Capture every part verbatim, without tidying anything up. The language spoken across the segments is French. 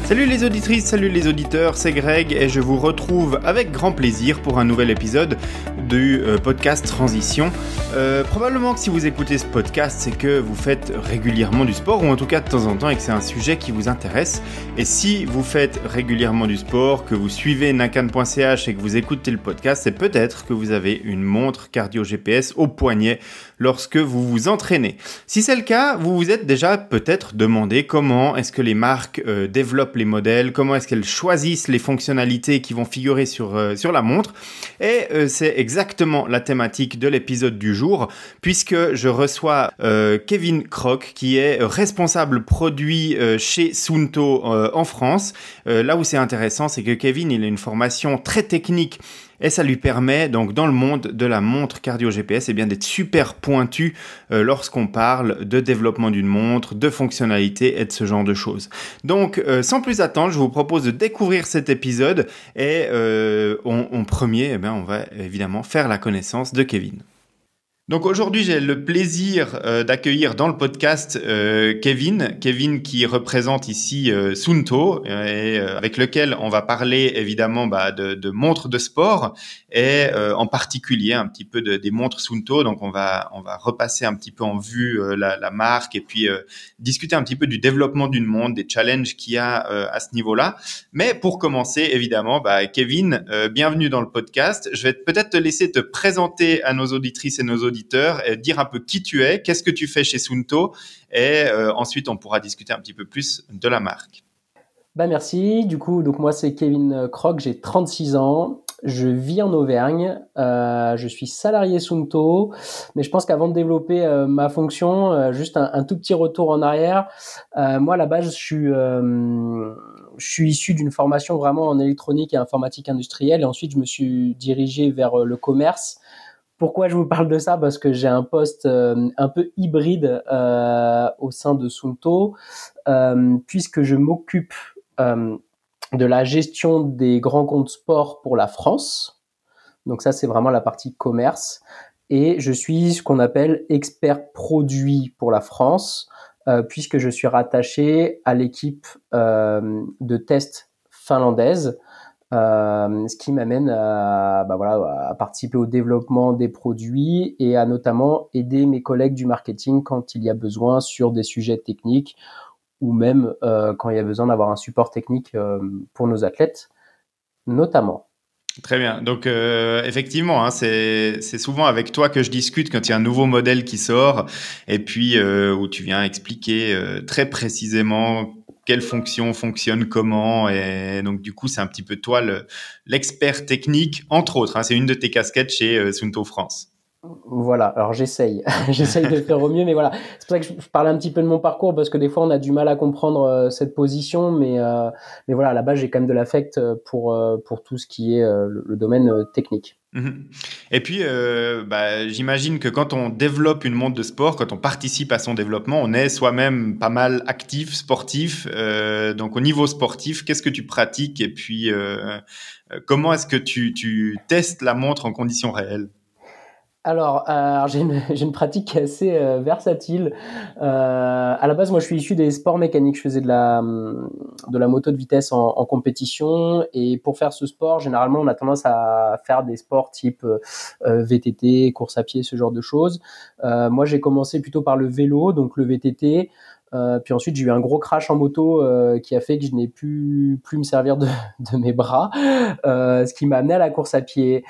Salut les auditrices, salut les auditeurs, c'est Greg et je vous retrouve avec grand plaisir pour un nouvel épisode du euh, podcast Transition. Euh, probablement que si vous écoutez ce podcast, c'est que vous faites régulièrement du sport ou en tout cas de temps en temps et que c'est un sujet qui vous intéresse. Et si vous faites régulièrement du sport, que vous suivez nakan point c h et que vous écoutez le podcast, c'est peut-être que vous avez une montre cardio G P S au poignet lorsque vous vous entraînez. Si c'est le cas, vous vous êtes déjà peut-être demandé comment est-ce que les marques euh, développent les modèles, comment est-ce qu'elles choisissent les fonctionnalités qui vont figurer sur, euh, sur la montre. Et euh, c'est exactement la thématique de l'épisode du jour, puisque je reçois euh, Kevin Kroc, qui est responsable produit euh, chez Suunto euh, en France. Euh, là où c'est intéressant, c'est que Kevin, il a une formation très technique et ça lui permet, donc, dans le monde de la montre cardio G P S, eh bien, d'être super pointu euh, lorsqu'on parle de développement d'une montre, de fonctionnalités et de ce genre de choses. Donc, euh, sans plus attendre, je vous propose de découvrir cet épisode et euh, en, en premier, eh bien, on va évidemment faire la connaissance de Kevin. Donc aujourd'hui, j'ai le plaisir euh, d'accueillir dans le podcast euh, Kevin, Kevin qui représente ici euh, Suunto euh, et euh, avec lequel on va parler évidemment bah, de, de montres de sport et euh, en particulier un petit peu de, des montres Suunto. Donc on va on va repasser un petit peu en vue euh, la, la marque et puis euh, discuter un petit peu du développement d'une montre, des challenges qu'il y a euh, à ce niveau-là. Mais pour commencer, évidemment, bah, Kevin, euh, bienvenue dans le podcast. Je vais peut-être te laisser te présenter à nos auditrices et nos auditeurs. Et dire un peu qui tu es, qu'est-ce que tu fais chez Suunto et euh, ensuite on pourra discuter un petit peu plus de la marque. Bah merci, du coup donc moi c'est Kevin Kroc, j'ai trente-six ans, je vis en Auvergne, euh, je suis salarié Suunto, mais je pense qu'avant de développer euh, ma fonction, euh, juste un, un tout petit retour en arrière, euh, moi à la base je suis, euh, je suis issu d'une formation vraiment en électronique et informatique industrielle et ensuite je me suis dirigé vers euh, le commerce. Pourquoi je vous parle de ça? Parce que j'ai un poste euh, un peu hybride euh, au sein de Suunto, euh, puisque je m'occupe euh, de la gestion des grands comptes sport pour la France. Donc ça, c'est vraiment la partie commerce. Et je suis ce qu'on appelle expert produit pour la France, euh, puisque je suis rattaché à l'équipe euh, de test finlandaise. Euh, ce qui m'amène à, bah voilà, à participer au développement des produits et à notamment aider mes collègues du marketing quand il y a besoin sur des sujets techniques ou même euh, quand il y a besoin d'avoir un support technique euh, pour nos athlètes, notamment. Très bien. Donc, euh, effectivement, hein, c'est, c'est souvent avec toi que je discute quand il y a un nouveau modèle qui sort et puis euh, où tu viens expliquer euh, très précisément quelle fonction fonctionne comment et donc du coup c'est un petit peu toi le, l'expert technique entre autres, hein, c'est une de tes casquettes chez euh, Suunto France. Voilà, alors j'essaye, j'essaye de faire au mieux, mais voilà, c'est pour ça que je, je parlais un petit peu de mon parcours parce que des fois on a du mal à comprendre euh, cette position, mais euh, mais voilà, à la base j'ai quand même de l'affect pour euh, pour tout ce qui est euh, le, le domaine euh, technique. Et puis, euh, bah, j'imagine que quand on développe une montre de sport, quand on participe à son développement, on est soi-même pas mal actif, sportif. Euh, donc, au niveau sportif, qu'est-ce que tu pratiques et puis euh, comment est-ce que tu, tu testes la montre en conditions réelles? Alors, euh, alors j'ai, une, j'ai une pratique qui est assez euh, versatile. Euh, à la base, moi, je suis issu des sports mécaniques. Je faisais de la, de la moto de vitesse en, en compétition. Et pour faire ce sport, généralement, on a tendance à faire des sports type euh, V T T, course à pied, ce genre de choses. Euh, moi, j'ai commencé plutôt par le vélo, donc le V T T. Euh, puis ensuite, j'ai eu un gros crash en moto euh, qui a fait que je n'ai pu plus me servir de, de mes bras, euh, ce qui m'a amené à la course à pied.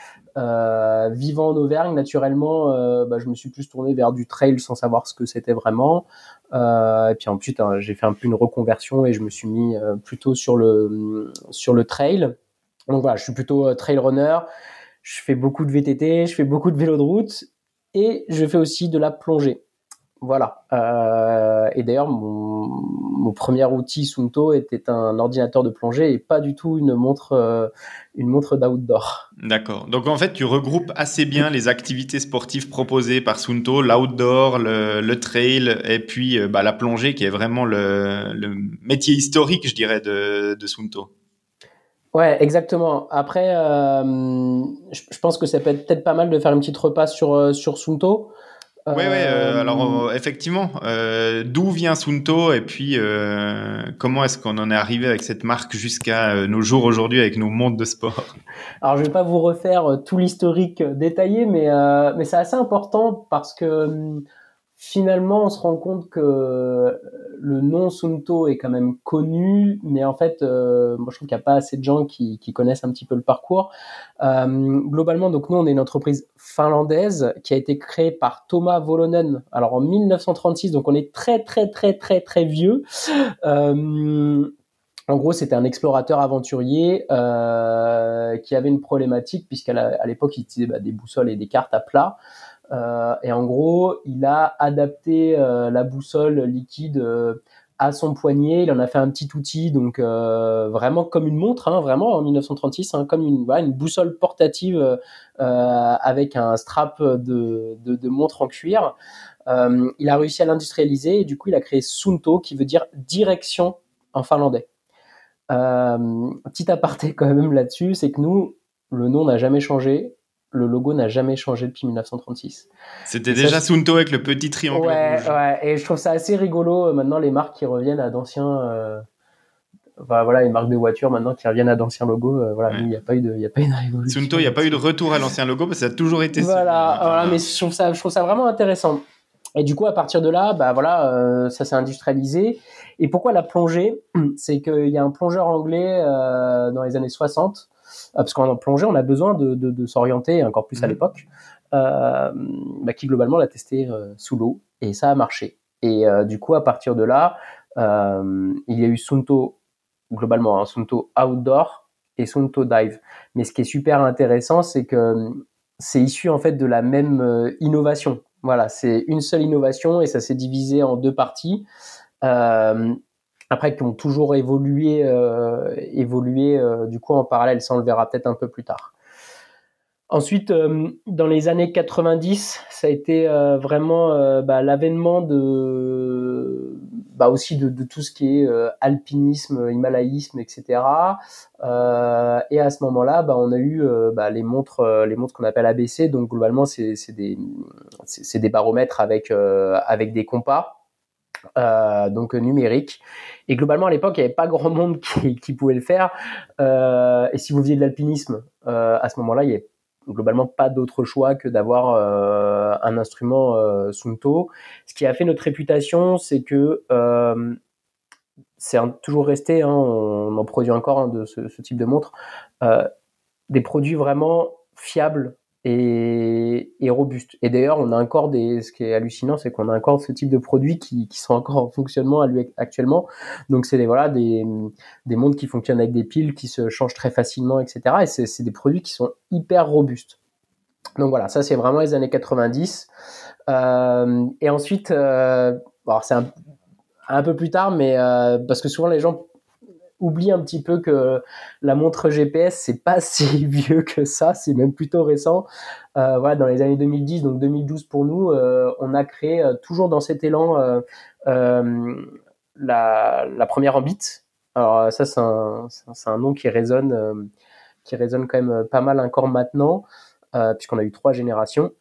Euh, vivant en Auvergne, naturellement, euh, bah, je me suis plus tourné vers du trail sans savoir ce que c'était vraiment. Euh, et puis ensuite, hein, j'ai fait un peu une reconversion et je me suis mis euh, plutôt sur le sur le trail. Donc voilà, je suis plutôt euh, trail runner. Je fais beaucoup de V T T, je fais beaucoup de vélo de route et je fais aussi de la plongée. Voilà. Euh, et d'ailleurs, mon, mon premier outil Suunto était un ordinateur de plongée et pas du tout une montre, euh, une montre d'outdoor. D'accord. Donc en fait, tu regroupes assez bien les activités sportives proposées par Suunto, l'outdoor, le, le trail et puis euh, bah, la plongée qui est vraiment le, le métier historique, je dirais, de, de Suunto. Ouais, exactement. Après, euh, je, je pense que ça peut être peut-être pas mal de faire une petite repasse sur, euh, sur Suunto. Ouais, ouais, euh, alors Euh, euh, effectivement, euh, d'où vient Sunto et puis euh, comment est-ce qu'on en est arrivé avec cette marque jusqu'à euh, nos jours aujourd'hui avec nos montres de sport? alors je vais pas vous refaire euh, tout l'historique euh, détaillé, mais euh, mais c'est assez important parce que hum, finalement on se rend compte que euh, le nom Sunto est quand même connu, mais en fait, euh, moi je trouve qu'il n'y a pas assez de gens qui, qui connaissent un petit peu le parcours. Euh, globalement, donc nous on est une entreprise finlandaise qui a été créée par Thomas Volonen. Alors en mille neuf cent trente-six, donc on est très très très très très vieux. Euh, En gros, c'était un explorateur aventurier euh, qui avait une problématique puisqu'à la- à l'époque, il utilisait bah, des boussoles et des cartes à plat. Euh, et en gros, il a adapté euh, la boussole liquide euh, à son poignet. Il en a fait un petit outil, donc euh, vraiment comme une montre, hein, vraiment en mille neuf cent trente-six, hein, comme une, voilà, une boussole portative euh, avec un strap de, de, de montre en cuir. Euh, il a réussi à l'industrialiser et du coup, il a créé Suunto, qui veut dire direction en finlandais. Euh, petit aparté quand même là-dessus, c'est que nous, le nom n'a jamais changé, le logo n'a jamais changé depuis mille neuf cent trente-six. C'était Et ça, déjà Sunto avec le petit triangle ouais, rouge. ouais, et je trouve ça assez rigolo euh, maintenant les marques qui reviennent à d'anciens, euh, enfin, voilà, les marques de voitures maintenant qui reviennent à d'anciens logos. Euh, voilà, nous, Ouais. il n'y a pas eu de, il y a pas eu de Sunto, révolution il n'y a pas eu de là-dessus. retour à l'ancien logo parce que ça a toujours été Voilà, voilà, mais celui-là. je trouve ça, je trouve ça vraiment intéressant. Et du coup, à partir de là, bah voilà, euh, ça s'est industrialisé. Et pourquoi la plongée? C'est qu'il y a un plongeur anglais euh, dans les années soixante, euh, parce qu'en plongée, on a besoin de, de, de s'orienter, encore plus à Mhm. l'époque, euh, bah, qui globalement l'a testé euh, sous l'eau, et ça a marché. Et euh, du coup, à partir de là, euh, il y a eu Suunto, globalement, hein, Suunto Outdoor et Suunto Dive. Mais ce qui est super intéressant, c'est que c'est issu en fait de la même euh, innovation. Voilà, c'est une seule innovation et ça s'est divisé en deux parties. Euh, Après, qui ont toujours évolué, euh, évolué euh, du coup en parallèle. Ça, on le verra peut-être un peu plus tard. Ensuite, euh, dans les années quatre-vingt-dix, ça a été euh, vraiment euh, bah, l'avènement de, bah, aussi de, de tout ce qui est euh, alpinisme, himalayisme, et cetera. Euh, et à ce moment-là, bah, on a eu euh, bah, les montres, euh, les montres qu'on appelle A B C. Donc globalement, c'est, c'est des, c'est, c'est des baromètres avec euh, avec des compas. Euh, donc numérique. Et globalement, à l'époque, il n'y avait pas grand monde qui, qui pouvait le faire. Euh, et si vous faisiez de l'alpinisme, euh, à ce moment-là, il n'y avait globalement pas d'autre choix que d'avoir euh, un instrument euh, Suunto. Ce qui a fait notre réputation, c'est que euh, c'est un, toujours resté, hein, on en produit encore hein, de ce, ce, type de montre, euh, des produits vraiment fiables et, et robustes. Et d'ailleurs, on a encore des, ce qui est hallucinant, c'est qu'on a encore ce type de produits qui, qui sont encore en fonctionnement à lui actuellement. Donc, c'est des, voilà, des, des montres qui fonctionnent avec des piles qui se changent très facilement, et cetera. Et c'est, c'est des produits qui sont hyper robustes. Donc voilà, ça c'est vraiment les années quatre-vingt-dix. Euh, et ensuite, euh, alors c'est un, un peu plus tard, mais euh, parce que souvent les gens oublie un petit peu que la montre G P S, c'est pas si vieux que ça, c'est même plutôt récent. Euh, voilà, dans les années deux mille dix, donc deux mille douze pour nous, euh, on a créé euh, toujours dans cet élan euh, euh, la, la première en bits. Alors ça, c'est un, c'est un nom qui résonne, euh, qui résonne quand même pas mal encore maintenant, euh, puisqu'on a eu trois générations.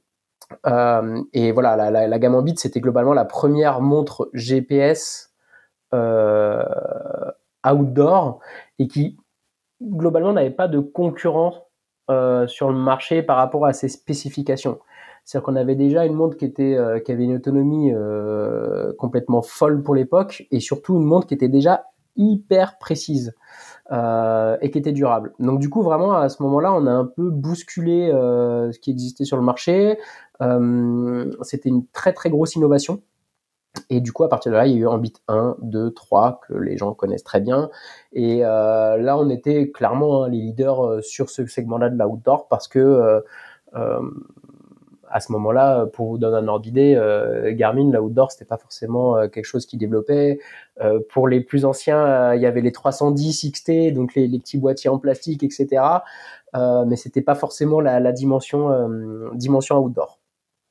Euh, et voilà, la, la, la gamme en bits, c'était globalement la première montre G P S euh, outdoor et qui globalement n'avait pas de concurrent euh, sur le marché par rapport à ses spécifications. C'est-à-dire qu'on avait déjà une montre qui était euh, qui avait une autonomie euh, complètement folle pour l'époque et surtout une montre qui était déjà hyper précise euh, et qui était durable. Donc du coup vraiment à ce moment-là, on a un peu bousculé euh, ce qui existait sur le marché. Euh, c'était une très très grosse innovation. Et du coup, à partir de là, il y a eu Ambit un, deux, trois, que les gens connaissent très bien. Et euh, là, on était clairement hein, les leaders euh, sur ce segment-là de l'outdoor parce que euh, euh, à ce moment-là, pour vous donner un ordre d'idée, euh, Garmin, l'outdoor, c'était pas forcément euh, quelque chose qui développait. Euh, pour les plus anciens, euh, il y avait les trois cent dix X T, donc les, les petits boîtiers en plastique, et cetera. Euh, mais c'était pas forcément la, la dimension, euh, dimension outdoor.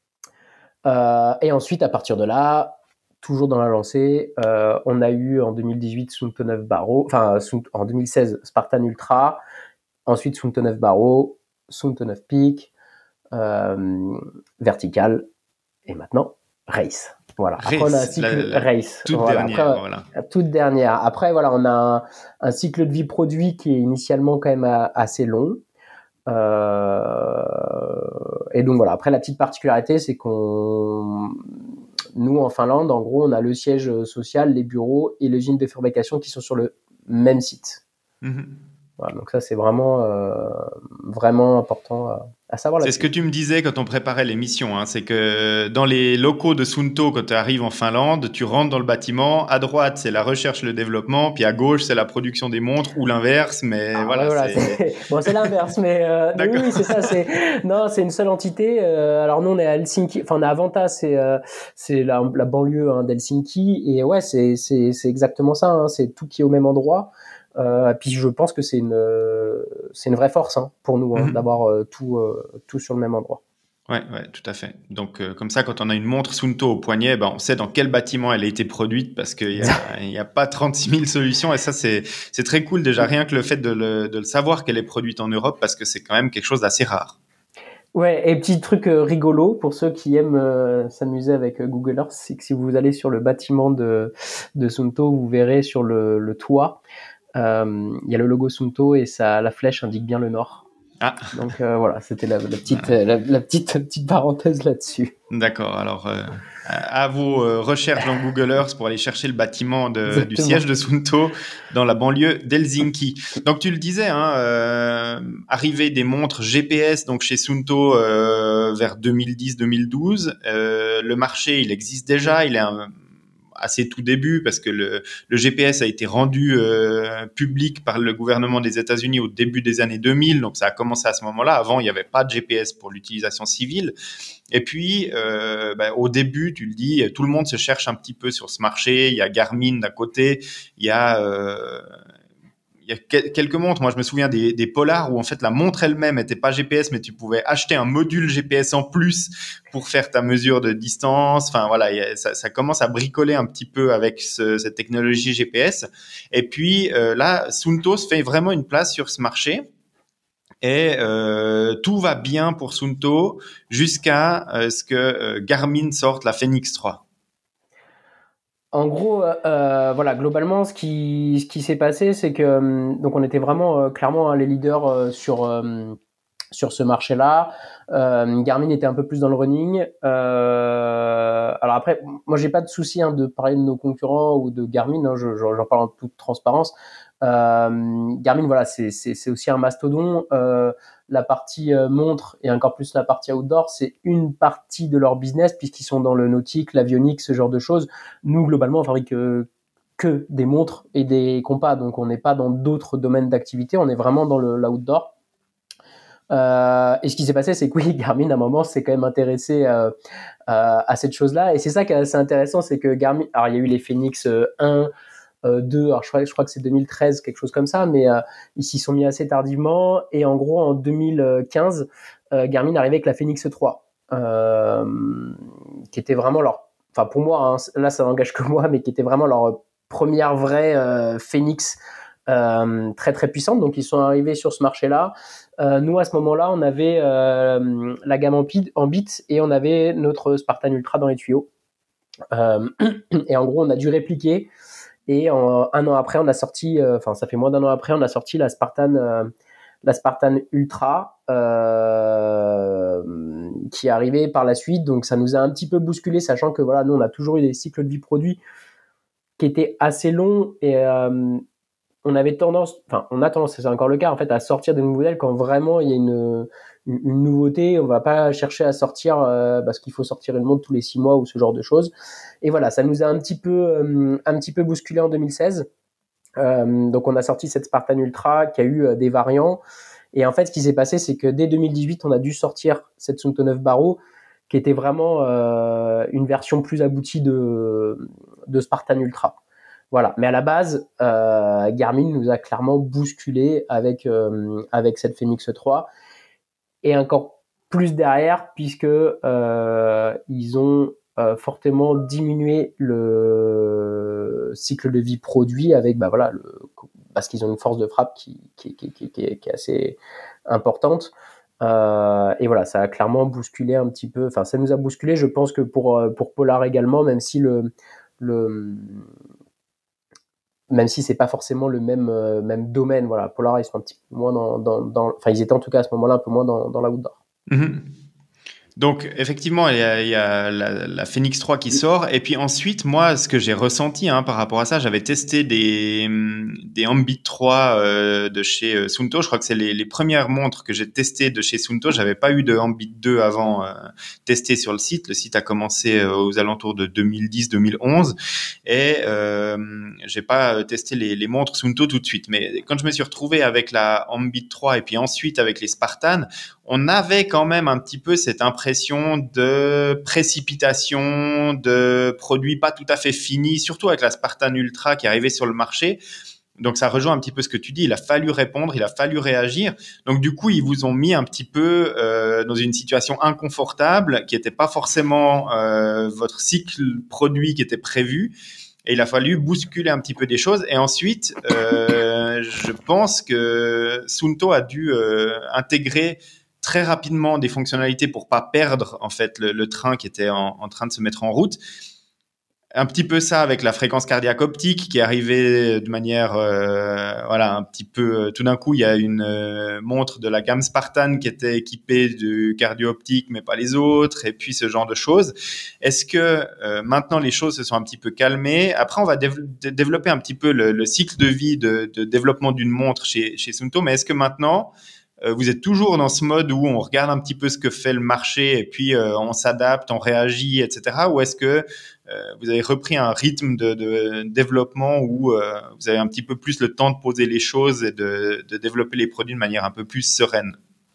Euh, et ensuite, à partir de là, toujours dans la lancée, euh, on a eu en deux mille dix-huit Suunto neuf Baro, enfin en deux mille seize Spartan Ultra, ensuite Suunto neuf Baro, Suunto neuf Peak, euh, Vertical, et maintenant race. Voilà. Race, après, on a un cycle la, la race. Toute voilà. dernière. Après, Voilà. La toute dernière. Après, voilà, on a un, un cycle de vie produit qui est initialement quand même à, assez long. Euh, et donc voilà. Après, la petite particularité, c'est qu'on, nous en Finlande, en gros, on a le siège social, les bureaux et l'usine de fabrication qui sont sur le même site. Mm-hmm. Voilà, donc ça, c'est vraiment, euh, vraiment important à, à savoir là-dessus. C'est ce que tu me disais quand on préparait l'émission, hein, c'est que dans les locaux de Suunto, quand tu arrives en Finlande, tu rentres dans le bâtiment, à droite, c'est la recherche, le développement, puis à gauche, c'est la production des montres, ou l'inverse, mais ah, voilà. Ouais, voilà c'est... c'est... Bon, c'est l'inverse, mais, euh, mais oui, oui, c'est ça. C'est... Non, c'est une seule entité. Euh, alors nous, on est à Helsinki, enfin, on est à Vantaa, c'est, euh, c'est la, la banlieue hein, d'Helsinki, et ouais, c'est, c'est, c'est exactement ça, hein, c'est tout qui est au même endroit. Euh, puis je pense que c'est une, euh, c'est une vraie force hein, pour nous hein, mm-hmm. d'avoir euh, tout, euh, tout sur le même endroit. Ouais, ouais, tout à fait. Donc euh, comme ça, quand on a une montre Suunto au poignet, ben on sait dans quel bâtiment elle a été produite parce qu'il y a, il y a pas trente-six mille solutions et ça c'est c'est très cool déjà rien que le fait de le de le savoir qu'elle est produite en Europe parce que c'est quand même quelque chose d'assez rare. Ouais, et petit truc euh, rigolo pour ceux qui aiment euh, s'amuser avec euh, Google Earth, c'est que si vous allez sur le bâtiment de de Suunto, vous verrez sur le, le toit. Il euh, y a le logo Suunto et ça, la flèche indique bien le nord. Ah. Donc euh, voilà, c'était la, la petite, voilà. la, la petite, petite parenthèse là-dessus. D'accord. Alors, euh, à vos euh, recherches dans Google Earth pour aller chercher le bâtiment de, du siège de Suunto dans la banlieue d'Helsinki. Donc, tu le disais, hein, euh, arrivée des montres G P S donc chez Suunto euh, vers deux mille dix deux mille douze. Euh, le marché, il existe déjà. Il est un assez tout début parce que le, le G P S a été rendu euh, public par le gouvernement des États-Unis au début des années deux mille, donc ça a commencé à ce moment-là. Avant, il n'y avait pas de G P S pour l'utilisation civile. Et puis, euh, bah, au début, tu le dis, tout le monde se cherche un petit peu sur ce marché. Il y a Garmin d'un côté, il y a euh, il y a quelques montres. Moi, je me souviens des, des Polar où en fait la montre elle-même était pas G P S, mais tu pouvais acheter un module G P S en plus pour faire ta mesure de distance. Enfin voilà, y a, ça, ça commence à bricoler un petit peu avec ce, cette technologie G P S. Et puis euh, là, Suunto se fait vraiment une place sur ce marché. Et euh, tout va bien pour Suunto jusqu'à euh, ce que euh, Garmin sorte la Fenix trois. En gros, euh, voilà, globalement, ce qui, ce qui s'est passé, c'est que donc on était vraiment euh, clairement hein, les leaders euh, sur euh, sur ce marché-là. Euh, Garmin était un peu plus dans le running. Euh, alors après, moi, j'ai pas de souci hein, de parler de nos concurrents ou de Garmin. Hein, je, j'en parle en toute transparence. Euh, Garmin, voilà, c'est, c'est, c'est aussi un mastodon. Euh, la partie euh, montre et encore plus la partie outdoor, c'est une partie de leur business puisqu'ils sont dans le nautique, l'avionique, ce genre de choses. Nous, globalement, on fabrique euh, que des montres et des compas, donc on n'est pas dans d'autres domaines d'activité. On est vraiment dans le l'outdoor. Euh, et ce qui s'est passé, c'est que oui, Garmin, à un moment, s'est quand même intéressé euh, euh, à cette chose-là. Et c'est ça qui est assez intéressant, c'est que Garmin, alors il y a eu les Fenix un, euh, deux, alors je crois, je crois que c'est deux mille treize, quelque chose comme ça, mais euh, ils s'y sont mis assez tardivement. Et en gros, en deux mille quinze, euh, Garmin arrivait avec la Fenix trois, euh, qui était vraiment leur, enfin pour moi, hein, là ça n'engage que moi, mais qui était vraiment leur première vraie euh, Fenix euh, très très puissante. Donc ils sont arrivés sur ce marché-là. Euh, nous, à ce moment-là, on avait euh, la gamme en, bit, en bits et on avait notre Spartan Ultra dans les tuyaux. Euh, et en gros, on a dû répliquer. Et en, un an après, on a sorti, enfin, euh, ça fait moins d'un an après, on a sorti la Spartan, euh, la Spartan Ultra euh, qui est arrivée par la suite. Donc, ça nous a un petit peu bousculé, sachant que voilà, nous, on a toujours eu des cycles de vie produits qui étaient assez longs et euh, on avait tendance, enfin, on a tendance, c'est encore le cas, en fait, à sortir des modèles quand vraiment il y a une, une, une nouveauté. On va pas chercher à sortir euh, parce qu'il faut sortir une montre tous les six mois ou ce genre de choses. Et voilà, ça nous a un petit peu, euh, un petit peu bousculé en deux mille seize. Euh, donc, on a sorti cette Spartan Ultra qui a eu euh, des variants. Et en fait, ce qui s'est passé, c'est que dès deux mille dix-huit, on a dû sortir cette Suunto neuf Baro qui était vraiment euh, une version plus aboutie de, de Spartan Ultra. Voilà, mais à la base, euh, Garmin nous a clairement bousculé avec euh, avec cette Fenix trois et encore plus derrière puisque euh, ils ont euh, fortement diminué le cycle de vie produit avec bah voilà le, parce qu'ils ont une force de frappe qui qui qui qui, qui, est, qui est assez importante Euh, et voilà, ça a clairement bousculé un petit peu. Enfin, ça nous a bousculé. Je pense que pour pour Polar également, même si le le même si c'est pas forcément le même euh, même domaine. Voilà, Polar ils sont un petit peu moins dans dans, dans enfin ils étaient en tout cas à ce moment-là un peu moins dans dans l'outdoor. Mm-hmm. Donc, effectivement, il y a, il y a la, la Phoenix trois qui sort. Et puis ensuite, moi, ce que j'ai ressenti hein, par rapport à ça, j'avais testé des, des Ambit trois euh, de chez euh, Suunto. Je crois que c'est les, les premières montres que j'ai testées de chez Suunto. J'avais pas eu de Ambit deux avant euh, testé sur le site. Le site a commencé euh, aux alentours de deux mille dix deux mille onze. Et euh, j'ai pas testé les, les montres Suunto tout de suite. Mais quand je me suis retrouvé avec la Ambit trois et puis ensuite avec les Spartan, on avait quand même un petit peu cette impression de précipitation, de produits pas tout à fait finis, surtout avec la Spartan Ultra qui arrivait sur le marché. Donc ça rejoint un petit peu ce que tu dis, il a fallu répondre, il a fallu réagir. Donc du coup, ils vous ont mis un petit peu euh, dans une situation inconfortable qui n'était pas forcément euh, votre cycle produit qui était prévu. Et il a fallu bousculer un petit peu des choses. Et ensuite, euh, je pense que Suunto a dû euh, intégrer très rapidement des fonctionnalités pour pas perdre en fait le, le train qui était en, en train de se mettre en route. Un petit peu ça avec la fréquence cardiaque optique qui est arrivée de manière euh, voilà un petit peu tout d'un coup il y a une euh, montre de la gamme Spartan qui était équipée du cardio optique mais pas les autres et puis ce genre de choses. Est-ce que euh, maintenant les choses se sont un petit peu calmées? Après on va dév- développer un petit peu le, le cycle de vie de, de développement d'une montre chez chez Suunto, mais est-ce que maintenant vous êtes toujours dans ce mode où on regarde un petit peu ce que fait le marché et puis euh, on s'adapte, on réagit, et cetera. Ou est-ce que euh, vous avez repris un rythme de, de développement où euh, vous avez un petit peu plus le temps de poser les choses et de, de développer les produits de manière un peu plus sereine?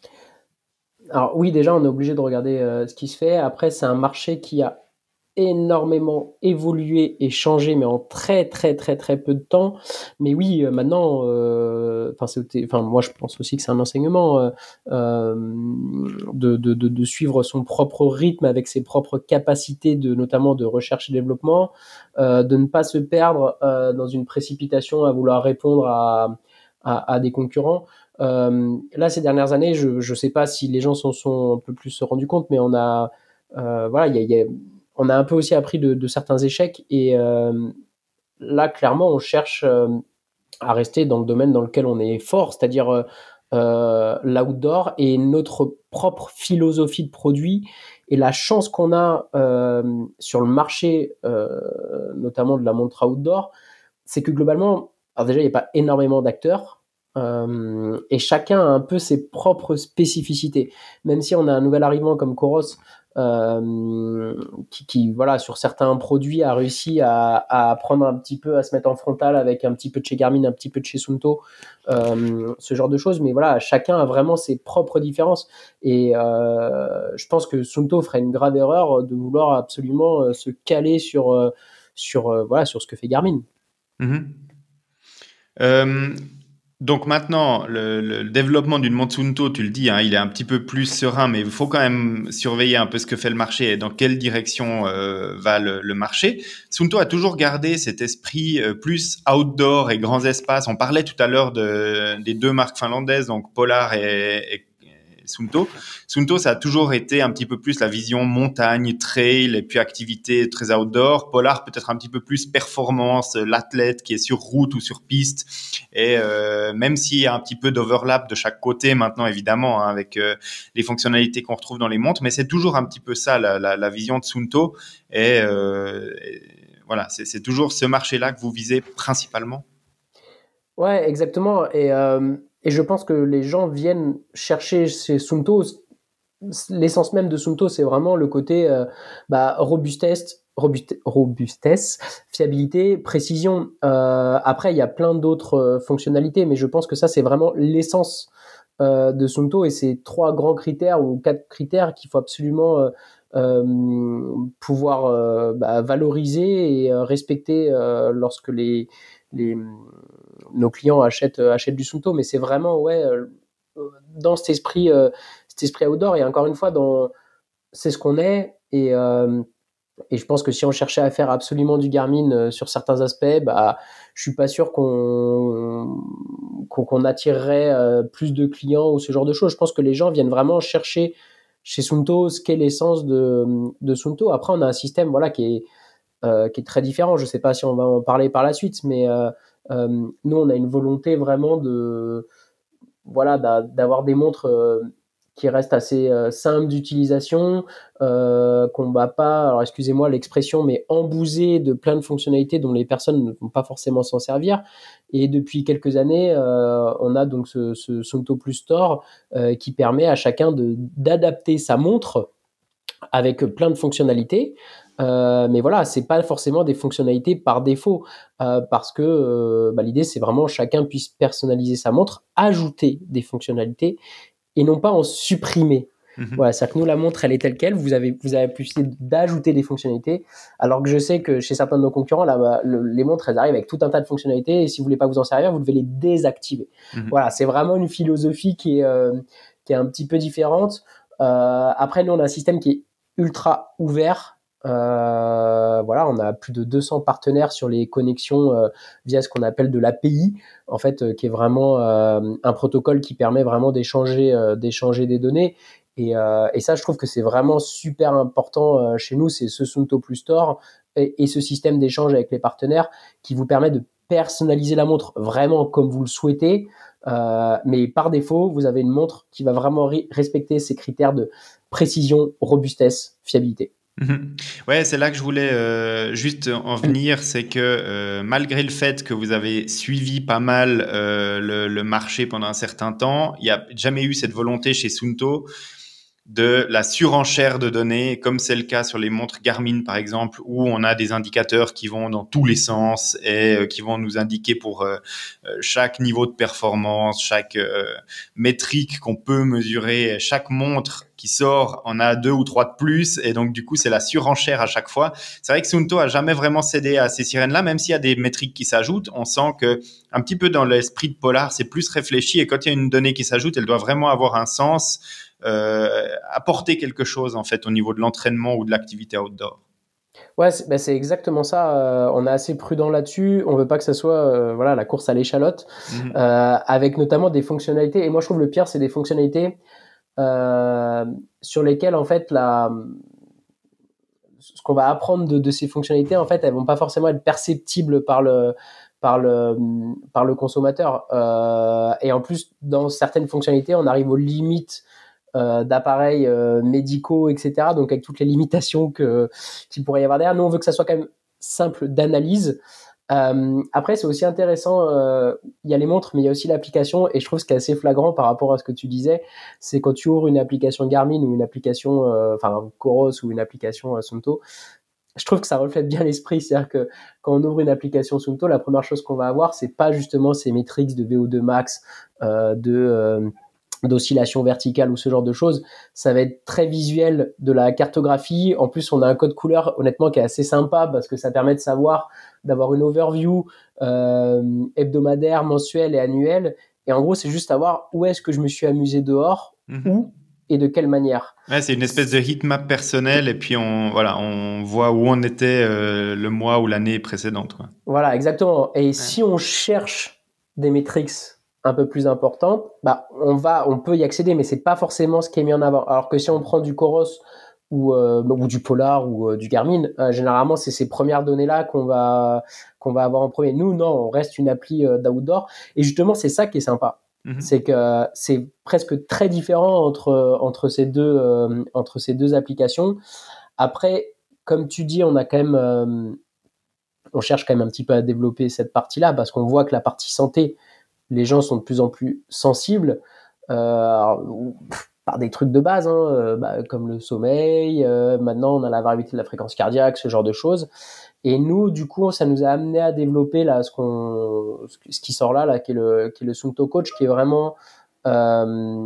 Alors oui, déjà on est obligé de regarder euh, ce qui se fait. Après, c'est un marché qui a énormément évolué et changé, mais en très très très très peu de temps. Mais oui, euh, maintenant, euh, enfin, c'était, enfin, moi je pense aussi que c'est un enseignement euh, euh, de, de, de, de suivre son propre rythme avec ses propres capacités de, notamment de recherche et développement, euh, de ne pas se perdre euh, dans une précipitation à vouloir répondre à, à, à des concurrents. Euh, là, ces dernières années, je ne sais pas si les gens s'en sont un peu plus rendus compte, mais on a, euh, voilà, il y a, y a on a un peu aussi appris de, de certains échecs et euh, là clairement on cherche euh, à rester dans le domaine dans lequel on est fort, c'est-à-dire euh, l'outdoor et notre propre philosophie de produit et la chance qu'on a euh, sur le marché euh, notamment de la montre outdoor, c'est que globalement, alors déjà il n'y a pas énormément d'acteurs euh, et chacun a un peu ses propres spécificités, même si on a un nouvel arrivant comme Coros Euh, qui, qui, voilà, sur certains produits a réussi à, à prendre un petit peu, à se mettre en frontal avec un petit peu de chez Garmin, un petit peu de chez Suunto, euh, ce genre de choses. Mais voilà, chacun a vraiment ses propres différences. Et euh, je pense que Suunto ferait une grave erreur de vouloir absolument euh, se caler sur, euh, sur, euh, voilà, sur ce que fait Garmin. Mm-hmm. Euh, donc maintenant, le, le développement d'une montre Suunto, tu le dis, hein, il est un petit peu plus serein, mais il faut quand même surveiller un peu ce que fait le marché et dans quelle direction euh, va le, le marché. Suunto a toujours gardé cet esprit euh, plus outdoor et grands espaces. On parlait tout à l'heure de, des deux marques finlandaises, donc Polar et, et Suunto. Suunto, ça a toujours été un petit peu plus la vision montagne, trail et puis activité très outdoor. Polar, peut-être un petit peu plus performance, l'athlète qui est sur route ou sur piste. Et euh, même s'il y a un petit peu d'overlap de chaque côté maintenant, évidemment, hein, avec euh, les fonctionnalités qu'on retrouve dans les montres, mais c'est toujours un petit peu ça, la, la, la vision de Suunto. Et, euh, et voilà, c'est, c'est toujours ce marché-là que vous visez principalement. Ouais, exactement. Et, euh, et je pense que les gens viennent chercher chez Suunto. L'essence même de Suunto, c'est vraiment le côté euh, bah, robustesse, robuste, robustesse, fiabilité, précision. Euh, après, il y a plein d'autres euh, fonctionnalités, mais je pense que ça, c'est vraiment l'essence euh, de Suunto et c'est trois grands critères ou quatre critères qu'il faut absolument euh, euh, pouvoir euh, bah, valoriser et euh, respecter euh, lorsque les, les, nos clients achètent, achètent du Suunto. Mais c'est vraiment, ouais, euh, dans cet esprit... Euh, cet esprit outdoor et encore une fois dans c'est ce qu'on est et euh, Et je pense que si on cherchait à faire absolument du Garmin euh, sur certains aspects, bah, je suis pas sûr qu'on qu'on, qu'on attirerait euh, plus de clients ou ce genre de choses. Je pense que les gens viennent vraiment chercher chez Suunto ce qu'est l'essence de, de Suunto. Après, on a un système voilà qui est euh, qui est très différent. Je sais pas si on va en parler par la suite, mais euh, euh, nous, on a une volonté vraiment de voilà d'a, d'avoir des montres euh, qui restent assez euh, simples d'utilisation, euh, qu'on ne va pas, alors excusez-moi l'expression, mais embouser de plein de fonctionnalités dont les personnes ne vont pas forcément s'en servir. Et depuis quelques années, euh, on a donc ce, ce Suunto Plus Store euh, qui permet à chacun de, d'adapter sa montre avec plein de fonctionnalités. Euh, mais voilà, c'est pas forcément des fonctionnalités par défaut, euh, parce que euh, bah, l'idée c'est vraiment chacun puisse personnaliser sa montre, ajouter des fonctionnalités et non pas en supprimer. Mmh. Voilà, c'est-à-dire que nous, la montre, elle est telle qu'elle. Vous avez, vous avez pu d'ajouter des fonctionnalités, alors que je sais que chez certains de nos concurrents, là, le, les montres, elles arrivent avec tout un tas de fonctionnalités, et si vous voulez pas vous en servir, vous devez les désactiver. Mmh. Voilà, c'est vraiment une philosophie qui est, euh, qui est un petit peu différente. Euh, après, nous, on a un système qui est ultra ouvert. Euh, voilà, on a plus de deux cents partenaires sur les connexions euh, via ce qu'on appelle de l'A P I, en fait, euh, qui est vraiment euh, un protocole qui permet vraiment d'échanger, euh, d'échanger des données. Et, euh, et ça, je trouve que c'est vraiment super important euh, chez nous, c'est ce Suunto Plus Store et, et ce système d'échange avec les partenaires qui vous permet de personnaliser la montre vraiment comme vous le souhaitez. Euh, mais par défaut, vous avez une montre qui va vraiment ri- respecter ces critères de précision, robustesse, fiabilité. Mmh. Ouais, c'est là que je voulais euh, juste en venir, c'est que euh, malgré le fait que vous avez suivi pas mal euh, le, le marché pendant un certain temps, il n'y a jamais eu cette volonté chez Suunto de la surenchère de données, comme c'est le cas sur les montres Garmin par exemple, où on a des indicateurs qui vont dans tous les sens et euh, qui vont nous indiquer pour euh, chaque niveau de performance, chaque euh, métrique qu'on peut mesurer, chaque montre qui sort en a deux ou trois de plus, et donc du coup c'est la surenchère à chaque fois. C'est vrai que Suunto a jamais vraiment cédé à ces sirènes-là, même s'il y a des métriques qui s'ajoutent, on sent que un petit peu dans l'esprit de Polar, c'est plus réfléchi, et quand il y a une donnée qui s'ajoute, elle doit vraiment avoir un sens, euh, apporter quelque chose en fait au niveau de l'entraînement ou de l'activité outdoor. Ouais, c'est, bah c'est exactement ça. Euh, on est assez prudent là-dessus. On veut pas que ça soit euh, voilà la course à l'échalote, mmh. euh, avec notamment des fonctionnalités. Et moi, je trouve le pire, c'est des fonctionnalités euh, sur lesquelles en fait la ce qu'on va apprendre de, de ces fonctionnalités, en fait, elles vont pas forcément être perceptibles par le par le par le consommateur. Euh, et en plus, dans certaines fonctionnalités, on arrive aux limites Euh, d'appareils euh, médicaux, et cetera. Donc avec toutes les limitations que qu'il pourrait y avoir derrière. Nous, on veut que ça soit quand même simple d'analyse. Euh, après, c'est aussi intéressant. Euh, il y a les montres, mais il y a aussi l'application. Et je trouve ce qui est assez flagrant par rapport à ce que tu disais, c'est quand tu ouvres une application Garmin ou une application, euh, enfin Coros ou une application euh, Suunto. Je trouve que ça reflète bien l'esprit. C'est-à-dire que quand on ouvre une application Suunto, la première chose qu'on va avoir, c'est pas justement ces métriques de V O deux max, euh, de euh, d'oscillation verticale ou ce genre de choses. Ça va être très visuel, de la cartographie. En plus, on a un code couleur, honnêtement, qui est assez sympa parce que ça permet de savoir, d'avoir une overview euh, hebdomadaire, mensuelle et annuelle. Et en gros, c'est juste savoir où est-ce que je me suis amusé dehors, mmh. où et de quelle manière. Ouais, c'est une espèce de heatmap personnel, et puis on, voilà, on voit où on était euh, le mois ou l'année précédente, quoi. Voilà, exactement. Et ouais. Si on cherche des métriques un peu plus importante, bah on va, on peut y accéder, mais c'est pas forcément ce qui est mis en avant. Alors que si on prend du Coros ou euh, ou du Polar ou euh, du Garmin, euh, généralement c'est ces premières données là qu'on va qu'on va avoir en premier. Nous non, on reste une appli euh, d'outdoor, et justement c'est ça qui est sympa, mm-hmm. c'est que euh, c'est presque très différent entre entre ces deux euh, entre ces deux applications. Après, comme tu dis, on a quand même euh, on cherche quand même un petit peu à développer cette partie là, parce qu'on voit que la partie santé, les gens sont de plus en plus sensibles euh, alors, par des trucs de base, hein, euh, bah, comme le sommeil. Euh, maintenant, on a la variabilité de la fréquence cardiaque, ce genre de choses. Et nous, du coup, ça nous a amené à développer là ce qu'on, ce qui sort là, là, qui est le, qui est le Suunto Coach, qui est vraiment euh,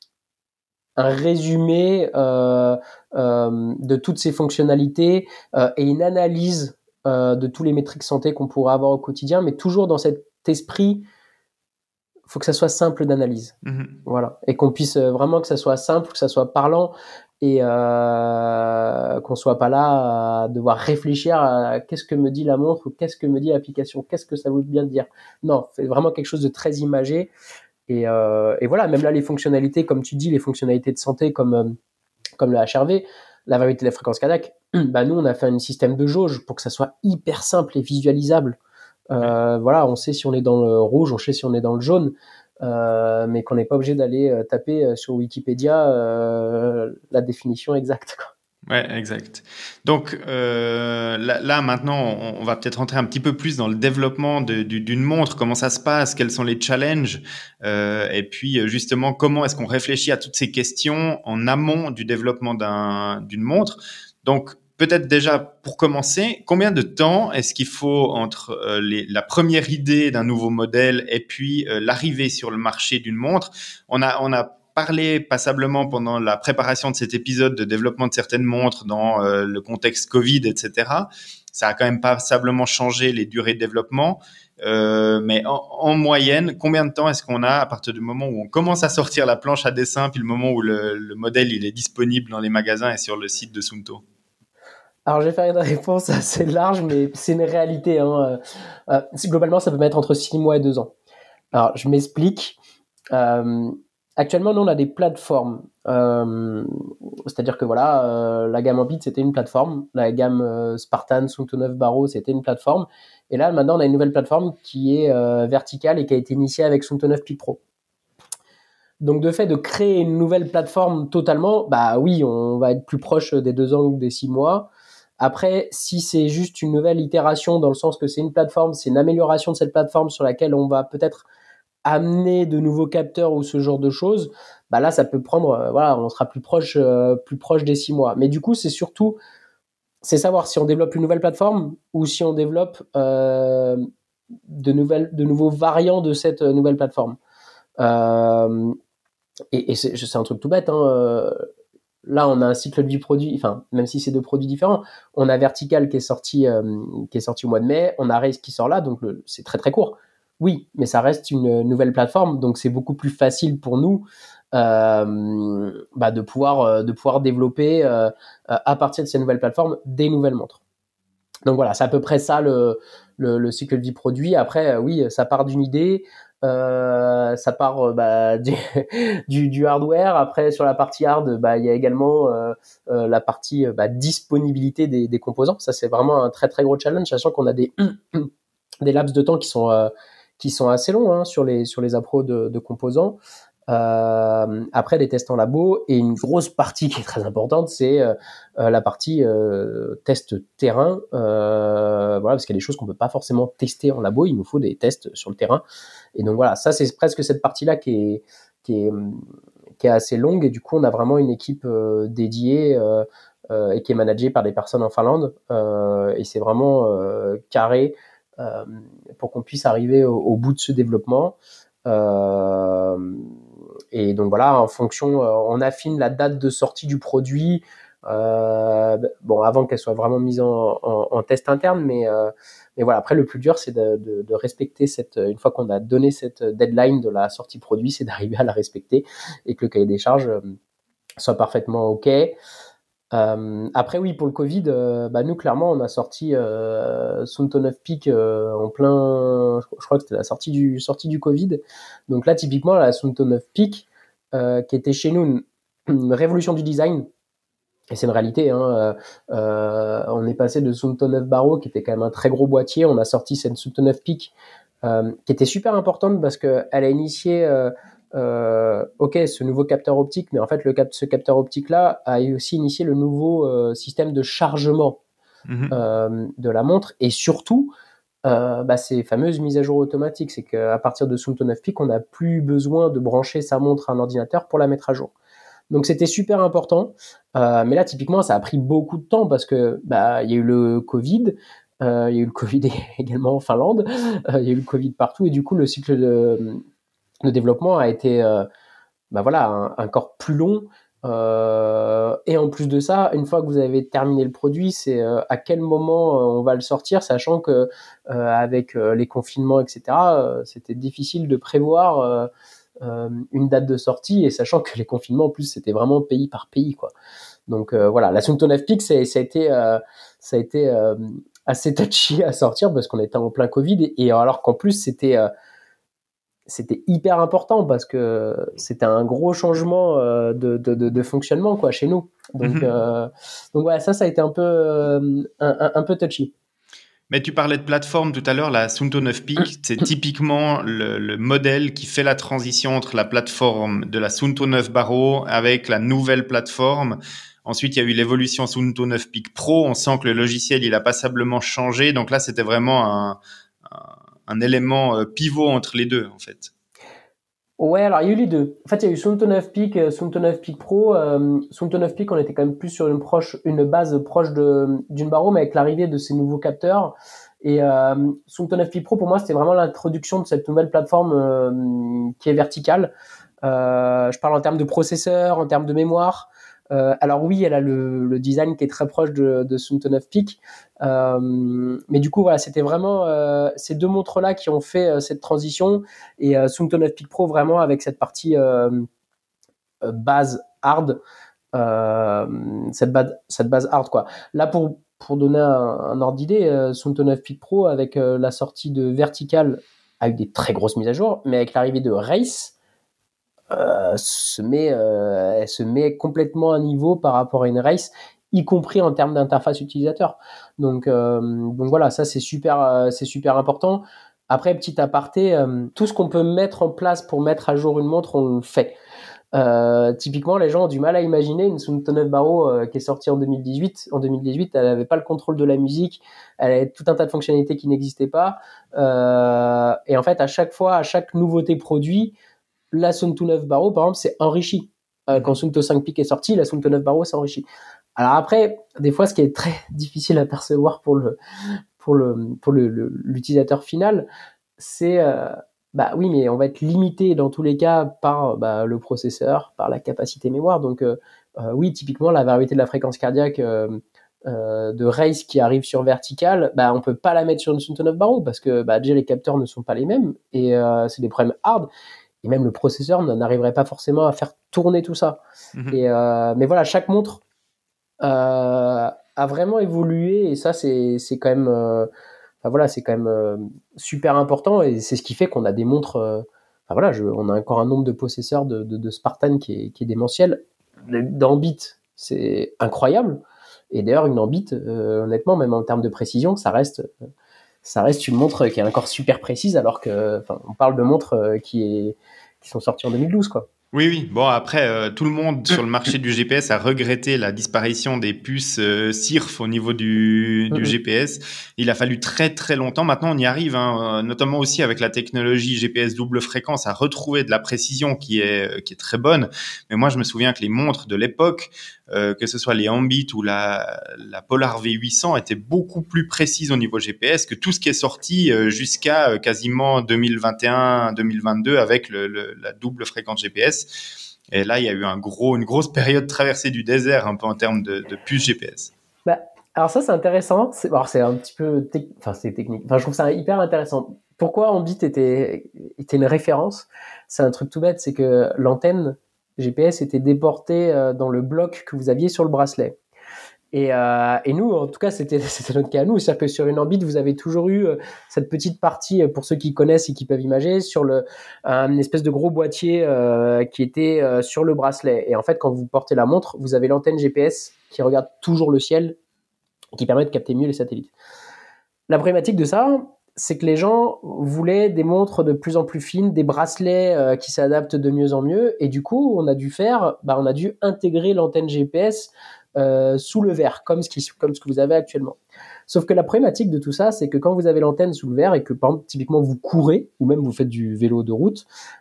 un résumé euh, euh, de toutes ces fonctionnalités euh, et une analyse euh, de tous les métriques santé qu'on pourrait avoir au quotidien, mais toujours dans cet esprit. Il faut que ça soit simple d'analyse, mmh. voilà, et qu'on puisse vraiment que ça soit simple, que ça soit parlant, et euh, qu'on soit pas là à devoir réfléchir à qu'est-ce que me dit la montre ou qu'est-ce que me dit l'application, qu'est-ce que ça veut bien dire. Non, c'est vraiment quelque chose de très imagé. Et, euh, et voilà, même là, les fonctionnalités, comme tu dis, les fonctionnalités de santé comme, euh, comme le H R V, la variabilité de la fréquence cardiaque, bah nous, on a fait un système de jauge pour que ça soit hyper simple et visualisable. Euh, voilà, on sait si on est dans le rouge, on sait si on est dans le jaune, euh, mais qu'on n'est pas obligé d'aller euh, taper euh, sur Wikipédia euh, la définition exacte, quoi. Ouais, exact. Donc euh, là, là, maintenant, on, on va peut-être rentrer un petit peu plus dans le développement de, du, d'une montre, comment ça se passe, quels sont les challenges, euh, et puis justement, comment est-ce qu'on réfléchit à toutes ces questions en amont du développement d'un, d'une montre. Donc, peut-être déjà, pour commencer, combien de temps est-ce qu'il faut entre euh, les, la première idée d'un nouveau modèle et puis euh, l'arrivée sur le marché d'une montre? On a, on a parlé passablement pendant la préparation de cet épisode de développement de certaines montres dans euh, le contexte Covid, et cetera. Ça a quand même passablement changé les durées de développement. Euh, mais en, en moyenne, combien de temps est-ce qu'on a à partir du moment où on commence à sortir la planche à dessin, puis le moment où le, le modèle il est disponible dans les magasins et sur le site de Suunto? Alors, je vais faire une réponse assez large, mais c'est une réalité, hein. Euh, globalement, ça peut mettre entre six mois et deux ans. Alors, je m'explique. Euh, Actuellement, nous, on a des plateformes. Euh, c'est-à-dire que voilà, euh, la gamme Orbit, c'était une plateforme. La gamme euh, Spartan, Suunto neuf Baro, c'était une plateforme. Et là, maintenant, on a une nouvelle plateforme qui est euh, verticale et qui a été initiée avec Suunto neuf Peak Pro. Donc, de fait de créer une nouvelle plateforme totalement, bah oui, on va être plus proche des deux ans ou des six mois. Après, si c'est juste une nouvelle itération dans le sens que c'est une plateforme, c'est une amélioration de cette plateforme sur laquelle on va peut-être amener de nouveaux capteurs ou ce genre de choses, bah là, ça peut prendre, euh, voilà, on sera plus proche, euh, plus proche des six mois. Mais du coup, c'est surtout, c'est savoir si on développe une nouvelle plateforme ou si on développe euh, de nouvelles, de nouveaux variants de cette nouvelle plateforme. Euh, et, et c'est, c'est un truc tout bête, hein. Là, on a un cycle de vie produit, enfin, même si c'est deux produits différents, on a Vertical qui est sorti, euh, qui est sorti au mois de mai, on a Race qui sort là, donc le, c'est très très court. Oui, mais ça reste une nouvelle plateforme, donc c'est beaucoup plus facile pour nous euh, bah, de pouvoir de pouvoir développer euh, à partir de ces nouvelles plateformes des nouvelles montres. Donc voilà, c'est à peu près ça le, le, le cycle de vie produit. Après, euh, oui, ça part d'une idée, euh, ça part euh, bah, du, du, du hardware. Après, sur la partie hard, bah, il y a également euh, euh, la partie bah, disponibilité des, des composants. Ça, c'est vraiment un très très gros challenge, sachant qu'on a des des laps de temps qui sont euh, qui sont assez longs hein, sur les sur les appros de, de composants. Euh, après des tests en labo et une grosse partie qui est très importante, c'est euh, la partie euh, test terrain. Euh, voilà, parce qu'il y a des choses qu'on peut pas forcément tester en labo. Il nous faut des tests sur le terrain. Et donc voilà, ça c'est presque cette partie-là qui est qui est qui est assez longue. Et du coup, on a vraiment une équipe euh, dédiée euh, euh, et qui est managée par des personnes en Finlande. Euh, et c'est vraiment euh, carré. Euh, pour qu'on puisse arriver au, au bout de ce développement. Euh, et donc voilà, en fonction, euh, on affine la date de sortie du produit, euh, bon, avant qu'elle soit vraiment mise en, en, en test interne, mais, euh, mais voilà, après le plus dur, c'est de, de, de respecter cette, une fois qu'on a donné cette deadline de la sortie produit, c'est d'arriver à la respecter et que le cahier des charges soit parfaitement OK. Euh, après oui, pour le Covid, euh, bah nous clairement on a sorti euh, Suunto neuf Peak euh, en plein, je crois que c'était la sortie du sortie du Covid. Donc là typiquement la Suunto neuf Peak euh, qui était chez nous une, une révolution du design. Et c'est une réalité, hein. Euh, on est passé de Suunto neuf Baro qui était quand même un très gros boîtier, on a sorti cette Suunto neuf Peak euh, qui était super importante parce que elle a initié euh, Euh, ok, ce nouveau capteur optique, mais en fait, le cap- ce capteur optique-là a aussi initié le nouveau euh, système de chargement mmh. euh, de la montre et surtout euh, bah, ces fameuses mises à jour automatiques. C'est qu'à partir de Suunto neuf Peak, on n'a plus besoin de brancher sa montre à un ordinateur pour la mettre à jour. Donc c'était super important, euh, mais là typiquement ça a pris beaucoup de temps parce que bah il y a eu le Covid. Euh, il y a eu le Covid également en Finlande, euh, il y a eu le Covid partout et du coup le cycle de le développement a été euh, bah voilà, un, encore plus long. Euh, et en plus de ça, une fois que vous avez terminé le produit, c'est euh, à quel moment euh, on va le sortir, sachant que euh, avec euh, les confinements, et cetera, euh, c'était difficile de prévoir euh, euh, une date de sortie, et sachant que les confinements, en plus, c'était vraiment pays par pays, quoi. Donc euh, voilà, la Suunto neuf Peak, c'est, ça a été, euh, ça a été euh, assez touchy à sortir parce qu'on était en plein Covid et, et alors qu'en plus c'était euh, c'était hyper important parce que c'était un gros changement euh, de, de, de, de fonctionnement quoi chez nous. Donc mm-hmm. euh, donc ouais, ça ça a été un peu euh, un, un, un peu touchy. Mais tu parlais de plateforme tout à l'heure, la Suunto neuf Peak, c'est typiquement le, le modèle qui fait la transition entre la plateforme de la Suunto neuf Barreau avec la nouvelle plateforme. Ensuite, il y a eu l'évolution Suunto neuf Peak Pro. On sent que le logiciel, il a passablement changé. Donc là, c'était vraiment un, un, un élément pivot entre les deux, en fait. Ouais, alors il y a eu les deux. En fait, il y a eu Suunto neuf Peak, Suunto neuf Peak Pro. Euh, Suunto neuf Peak, on était quand même plus sur une proche, une base proche de d'une Barreau, mais avec l'arrivée de ces nouveaux capteurs. Et euh, Suunto neuf Peak Pro, pour moi, c'était vraiment l'introduction de cette nouvelle plateforme euh, qui est verticale. Euh, je parle en termes de processeur, en termes de mémoire. Euh, alors oui, elle a le, le design qui est très proche de, de Suunto neuf Peak, euh, mais du coup voilà, c'était vraiment euh, ces deux montres-là qui ont fait euh, cette transition et euh, Suunto neuf Peak Pro vraiment avec cette partie euh, euh, base hard, euh, cette base cette base hard quoi. Là pour pour donner un, un ordre d'idée, euh, Suunto neuf Peak Pro avec euh, la sortie de Vertical a eu des très grosses mises à jour, mais avec l'arrivée de Race Euh, se met, euh, elle se met complètement à niveau par rapport à une Race, y compris en termes d'interface utilisateur. Donc, euh, donc voilà, ça c'est super, euh, c'est super important. Après, petit aparté, euh, tout ce qu'on peut mettre en place pour mettre à jour une montre, on le fait. Euh, typiquement, les gens ont du mal à imaginer une Suunto neuf Barreau euh, qui est sortie en deux mille dix-huit. En deux mille dix-huit, elle n'avait pas le contrôle de la musique, elle avait tout un tas de fonctionnalités qui n'existaient pas. Euh, et en fait, à chaque fois, à chaque nouveauté produit, la Suunto neuf Barreau, par exemple, c'est enrichi. Euh, quand Suunto cinq Peak est sorti, la Suunto neuf Barreau s'est enrichi. Alors après, des fois, ce qui est très difficile à percevoir pour le pour le pour le, le l'utilisateur final, c'est euh, bah oui, mais on va être limité dans tous les cas par bah, le processeur, par la capacité mémoire. Donc euh, euh, oui, typiquement la variabilité de la fréquence cardiaque euh, euh, de Race qui arrive sur Vertical, bah on peut pas la mettre sur une Suunto neuf Barreau parce que bah, déjà les capteurs ne sont pas les mêmes et euh, c'est des problèmes hard. Et même le processeur n'arriverait pas forcément à faire tourner tout ça. Mmh. Et euh, mais voilà, chaque montre euh, a vraiment évolué et ça, c'est, c'est quand même, euh, enfin voilà, c'est quand même euh, super important et c'est ce qui fait qu'on a des montres. Euh, enfin voilà, je, on a encore un nombre de possesseurs de, de, de Spartan qui est, qui est démentiel. D'Ambit, c'est incroyable. Et d'ailleurs, une Ambit, euh, honnêtement, même en termes de précision, ça reste. Euh, ça reste une montre qui est encore super précise alors que, enfin, on parle de montres qui, est, qui sont sorties en deux mille douze, quoi. Oui, oui. Bon, après, euh, tout le monde sur le marché du G P S a regretté la disparition des puces euh, C I R F au niveau du, du mm-hmm. G P S. Il a fallu très, très longtemps. Maintenant, on y arrive, hein, notamment aussi avec la technologie G P S double fréquence, à retrouver de la précision qui est, qui est très bonne. Mais moi, je me souviens que les montres de l'époque, euh, que ce soit les Ambit ou la, la Polar V huit cents, étaient beaucoup plus précises au niveau G P S que tout ce qui est sorti euh, jusqu'à euh, quasiment deux mille vingt et un deux mille vingt-deux avec le, le, la double fréquence G P S. Et là, il y a eu un gros, une grosse période traversée du désert un peu en termes de, de puces G P S. Bah, alors ça, c'est intéressant. C'est, alors c'est un petit peu, te- enfin c'est technique. Enfin, je trouve ça hyper intéressant. Pourquoi Ambit était était une référence ? C'est un truc tout bête, c'est que l'antenne G P S était déportée dans le bloc que vous aviez sur le bracelet. Et, euh, et nous, en tout cas, c'était, c'était notre cas à nous. C'est-à-dire que sur une Ambit, vous avez toujours eu euh, cette petite partie, pour ceux qui connaissent et qui peuvent imager, sur le, un espèce de gros boîtier euh, qui était euh, sur le bracelet. Et en fait, quand vous portez la montre, vous avez l'antenne G P S qui regarde toujours le ciel et qui permet de capter mieux les satellites. La problématique de ça, c'est que les gens voulaient des montres de plus en plus fines, des bracelets euh, qui s'adaptent de mieux en mieux. Et du coup, on a dû faire, bah, on a dû intégrer l'antenne G P S Euh, sous le verre, comme ce, qui, comme ce que vous avez actuellement. Sauf que la problématique de tout ça, c'est que quand vous avez l'antenne sous le verre et que, par exemple, typiquement, vous courez, ou même vous faites du vélo de route,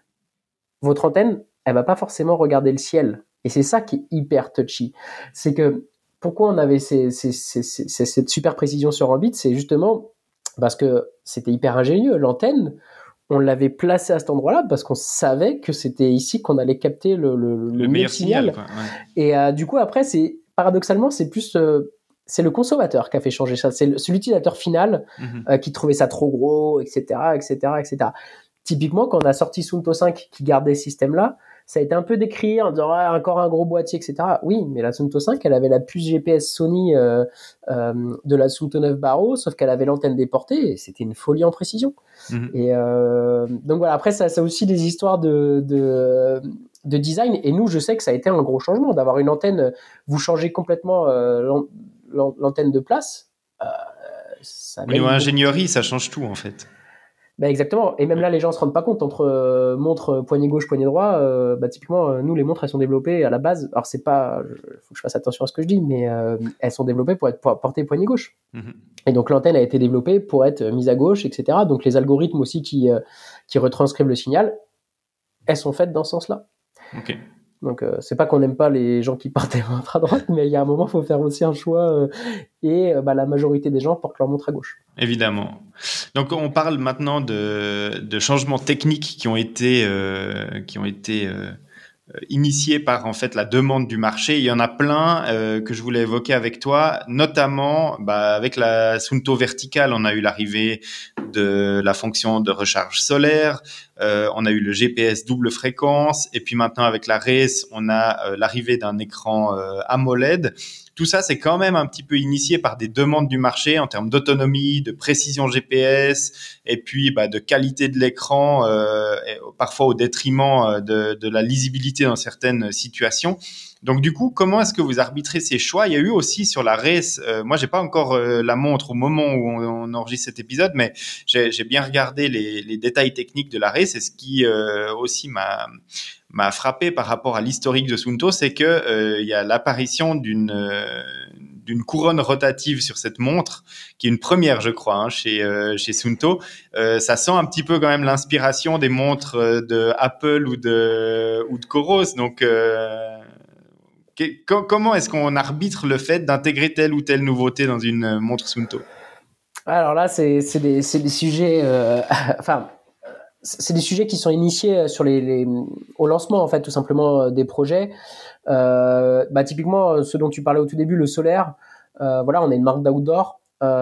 votre antenne, elle va pas forcément regarder le ciel. Et c'est ça qui est hyper touchy. C'est que, pourquoi on avait ces, ces, ces, ces, cette super précision sur Ambit, c'est justement parce que c'était hyper ingénieux. L'antenne, on l'avait placée à cet endroit-là parce qu'on savait que c'était ici qu'on allait capter le, le, le, le meilleur signal. signal ouais. Et euh, du coup, après, c'est paradoxalement, c'est plus euh, c'est le consommateur qui a fait changer ça. C'est, le, c'est l'utilisateur final mm-hmm. euh, qui trouvait ça trop gros, et cetera, et cetera, et cetera. Typiquement, quand on a sorti Suunto cinq qui gardait ce système-là, ça a été un peu décrit en disant ah, encore un gros boîtier, et cetera. Oui, mais la Suunto cinq, elle avait la puce G P S Sony euh, euh, de la Suunto neuf Baro, sauf qu'elle avait l'antenne déportée et c'était une folie en précision. Mmh. Et euh, donc voilà, après, ça, ça a aussi des histoires de, de, de design. Et nous, je sais que ça a été un gros changement d'avoir une antenne. Vous changez complètement euh, l'antenne de place. Euh, ça Au niveau ingénierie, ça change tout en fait. Ben exactement. Et même là, les gens se rendent pas compte entre euh, montre poignet gauche, poignet droit. Euh, bah, typiquement, euh, nous, les montres, elles sont développées à la base. Alors, c'est pas, il faut que je fasse attention à ce que je dis, mais euh, elles sont développées pour être pour portées poignet gauche. Mm-hmm. Et donc, l'antenne a été développée pour être mise à gauche, et cetera. Donc, les algorithmes aussi qui euh, qui retranscrivent le signal, elles sont faites dans ce sens-là. Ok. Donc, euh, c'est pas qu'on n'aime pas les gens qui portent les montres à droite, mais il y a un moment, il faut faire aussi un choix. Euh, et euh, bah, la majorité des gens portent leur montre à gauche. Évidemment. Donc, on parle maintenant de, de changements techniques qui ont été, euh, qui ont été euh, initiés par en fait la demande du marché. Il y en a plein euh, que je voulais évoquer avec toi, notamment bah, avec la Suunto verticale. On a eu l'arrivée de la fonction de recharge solaire, euh, on a eu le G P S double fréquence, et puis maintenant avec la Race, on a euh, l'arrivée d'un écran euh, AMOLED. Tout ça, c'est quand même un petit peu initié par des demandes du marché en termes d'autonomie, de précision G P S, et puis bah, de qualité de l'écran, euh, et parfois au détriment de, de la lisibilité dans certaines situations. Donc du coup, comment est-ce que vous arbitrez ces choix ? Il y a eu aussi sur la Race, euh, moi j'ai pas encore euh, la montre au moment où on, on enregistre cet épisode, mais j'ai, j'ai bien regardé les, les détails techniques de la Race, et ce qui euh, aussi m'a m'a frappé par rapport à l'historique de Suunto, c'est que euh, il y a l'apparition d'une euh, d'une couronne rotative sur cette montre, qui est une première, je crois, hein, chez euh, chez Suunto. Euh, ça sent un petit peu quand même l'inspiration des montres de Apple ou de ou de Coros. Donc euh, comment est-ce qu'on arbitre le fait d'intégrer telle ou telle nouveauté dans une montre Suunto ? Alors là, c'est, c'est, des, c'est des sujets... Euh, enfin, c'est des sujets qui sont initiés sur les, les, au lancement, en fait, tout simplement, des projets. Euh, bah, typiquement, ce dont tu parlais au tout début, le solaire. Euh, voilà, on est une marque d'outdoor.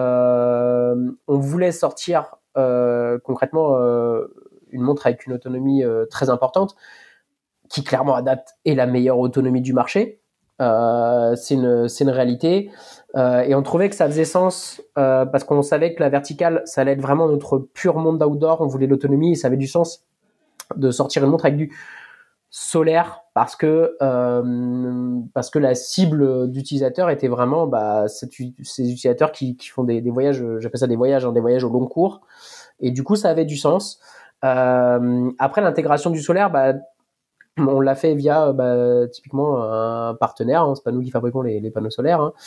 Euh, on voulait sortir euh, concrètement euh, une montre avec une autonomie euh, très importante, qui clairement à date est la meilleure autonomie du marché. Euh, c'est une c'est une réalité euh, et on trouvait que ça faisait sens euh, parce qu'on savait que la verticale ça allait être vraiment notre pur monde d'outdoor. On voulait l'autonomie et ça avait du sens de sortir une montre avec du solaire parce que euh, parce que la cible d'utilisateurs était vraiment bah ces utilisateurs qui qui font des, des voyages, j'appelle ça des voyages hein, des voyages au long cours, et du coup ça avait du sens. Euh, après l'intégration du solaire, bah on l'a fait via bah, typiquement un partenaire, hein, c'est pas nous qui fabriquons les, les panneaux solaires, hein.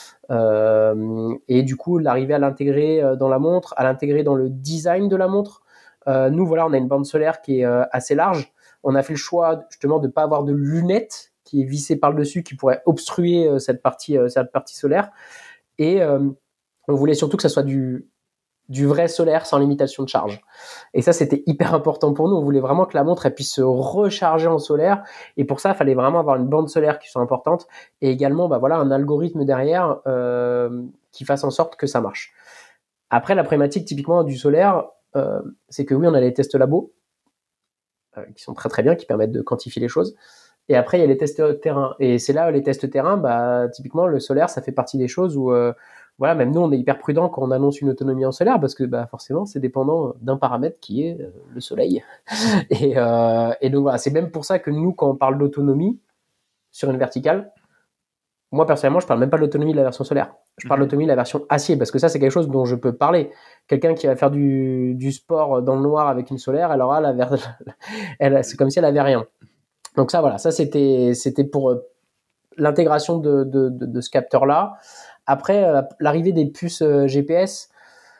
euh, et du coup l'arrivée à l'intégrer dans la montre, à l'intégrer dans le design de la montre. Euh, nous voilà, on a une bande solaire qui est euh, assez large. On a fait le choix justement de pas avoir de lunettes qui est vissée par le dessus, qui pourrait obstruer euh, cette partie, euh, cette partie solaire. Et euh, on voulait surtout que ça soit du du vrai solaire sans limitation de charge. Et ça, c'était hyper important pour nous. On voulait vraiment que la montre elle puisse se recharger en solaire. Et pour ça, il fallait vraiment avoir une bande solaire qui soit importante. Et également, bah voilà, un algorithme derrière euh, qui fasse en sorte que ça marche. Après, la problématique typiquement du solaire, euh, c'est que oui, on a les tests labo euh, qui sont très très bien, qui permettent de quantifier les choses. Et après, il y a les tests terrain. Et c'est là, les tests terrain, bah, typiquement, le solaire, ça fait partie des choses où... Euh, Voilà, même nous, on est hyper prudent quand on annonce une autonomie en solaire parce que bah, forcément, c'est dépendant d'un paramètre qui est euh, le soleil. et, euh, et donc voilà, c'est même pour ça que nous, quand on parle d'autonomie sur une verticale, moi personnellement, je parle même pas de l'autonomie de la version solaire. Je parle de l'autonomie de la version acier parce que ça, c'est quelque chose dont je peux parler. Quelqu'un qui va faire du, du sport dans le noir avec une solaire, elle aura la ver... elle, c'est comme si elle avait rien. Donc ça, voilà, ça c'était, c'était pour l'intégration de, de, de, de ce capteur-là. Après, euh, l'arrivée des puces euh, G P S,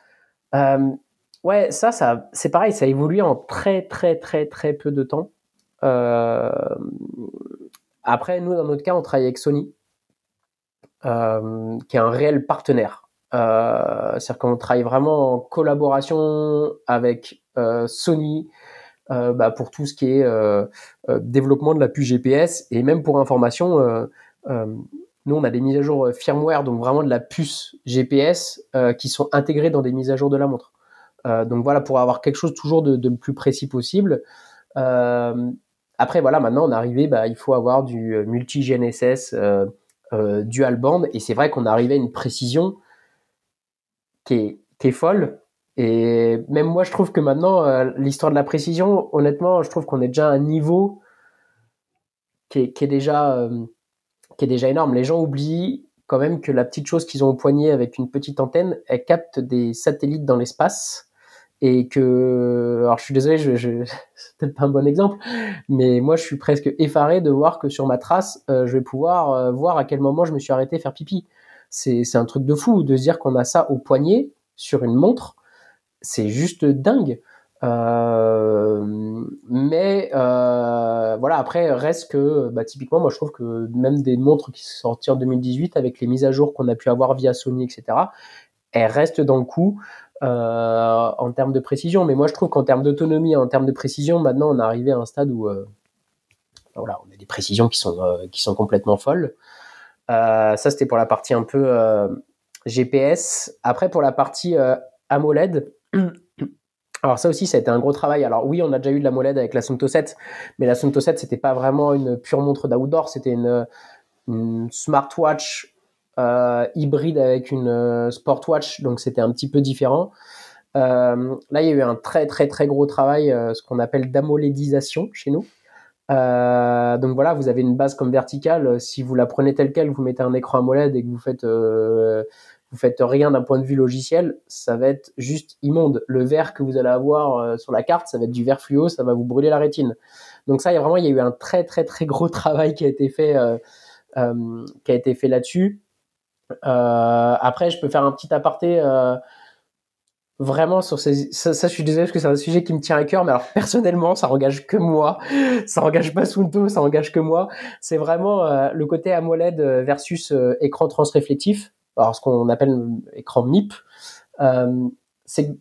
euh, ouais, ça, ça, c'est pareil, ça a évolué en très, très, très, très peu de temps. Euh, après, nous, dans notre cas, on travaille avec Sony, euh, qui est un réel partenaire. Euh, c'est-à-dire qu'on travaille vraiment en collaboration avec euh, Sony euh, bah, pour tout ce qui est euh, euh, développement de la puce G P S, et même pour information, euh, euh, nous, on a des mises à jour firmware, donc vraiment de la puce G P S euh, qui sont intégrées dans des mises à jour de la montre. Euh, donc voilà, pour avoir quelque chose toujours de, de le plus précis possible. Euh, Après, voilà, maintenant, on est arrivé, bah, il faut avoir du multi-G N S S euh, euh, dual band. Et c'est vrai qu'on est arrivé à une précision qui est, qui est folle. Et même moi, je trouve que maintenant, euh, l'histoire de la précision, honnêtement, je trouve qu'on est déjà à un niveau qui est, qui est déjà, euh, qui est déjà énorme. Les gens oublient quand même que la petite chose qu'ils ont au poignet avec une petite antenne, elle capte des satellites dans l'espace. Et que, alors je suis désolé, je, je, c'est peut-être pas un bon exemple, mais moi je suis presque effaré de voir que sur ma trace, euh, je vais pouvoir euh, voir à quel moment je me suis arrêté faire pipi. C'est, c'est un truc de fou de se dire qu'on a ça au poignet sur une montre, c'est juste dingue. Euh, mais euh, voilà, après reste que, bah, typiquement, moi je trouve que même des montres qui sont sorties en deux mille dix-huit avec les mises à jour qu'on a pu avoir via Sony, et cetera, elles restent dans le coup. Euh, en termes de précision, mais moi je trouve qu'en termes d'autonomie, en termes de précision, maintenant on est arrivé à un stade où euh, voilà, on a des précisions qui sont euh, qui sont complètement folles. Euh, ça c'était pour la partie un peu euh, G P S. Après pour la partie euh, AMOLED, alors ça aussi ça a été un gros travail. Alors oui, on a déjà eu de l'AMOLED avec la Suunto sept, mais la Suunto sept c'était pas vraiment une pure montre d'outdoor, c'était une, une smartwatch Euh, hybride avec une euh, Sportwatch, donc c'était un petit peu différent. Euh, là, il y a eu un très très très gros travail, euh, ce qu'on appelle d'amolédisation chez nous. Euh, donc voilà, vous avez une base comme verticale. Si vous la prenez telle quelle, vous mettez un écran AMOLED et que vous faites euh, vous faites rien d'un point de vue logiciel, ça va être juste immonde. Le vert que vous allez avoir euh, sur la carte, ça va être du vert fluo, ça va vous brûler la rétine. Donc ça, il y a vraiment il y a eu un très très très gros travail qui a été fait euh, euh, qui a été fait là-dessus. Euh, après, je peux faire un petit aparté euh, vraiment sur ces. Ça, ça, je suis désolé parce que c'est un sujet qui me tient à cœur, mais alors personnellement, ça engage que moi. Ça engage pas Suunto, ça engage que moi. C'est vraiment euh, le côté AMOLED versus euh, écran transréflectif, alors ce qu'on appelle écran M I P. Euh, c'est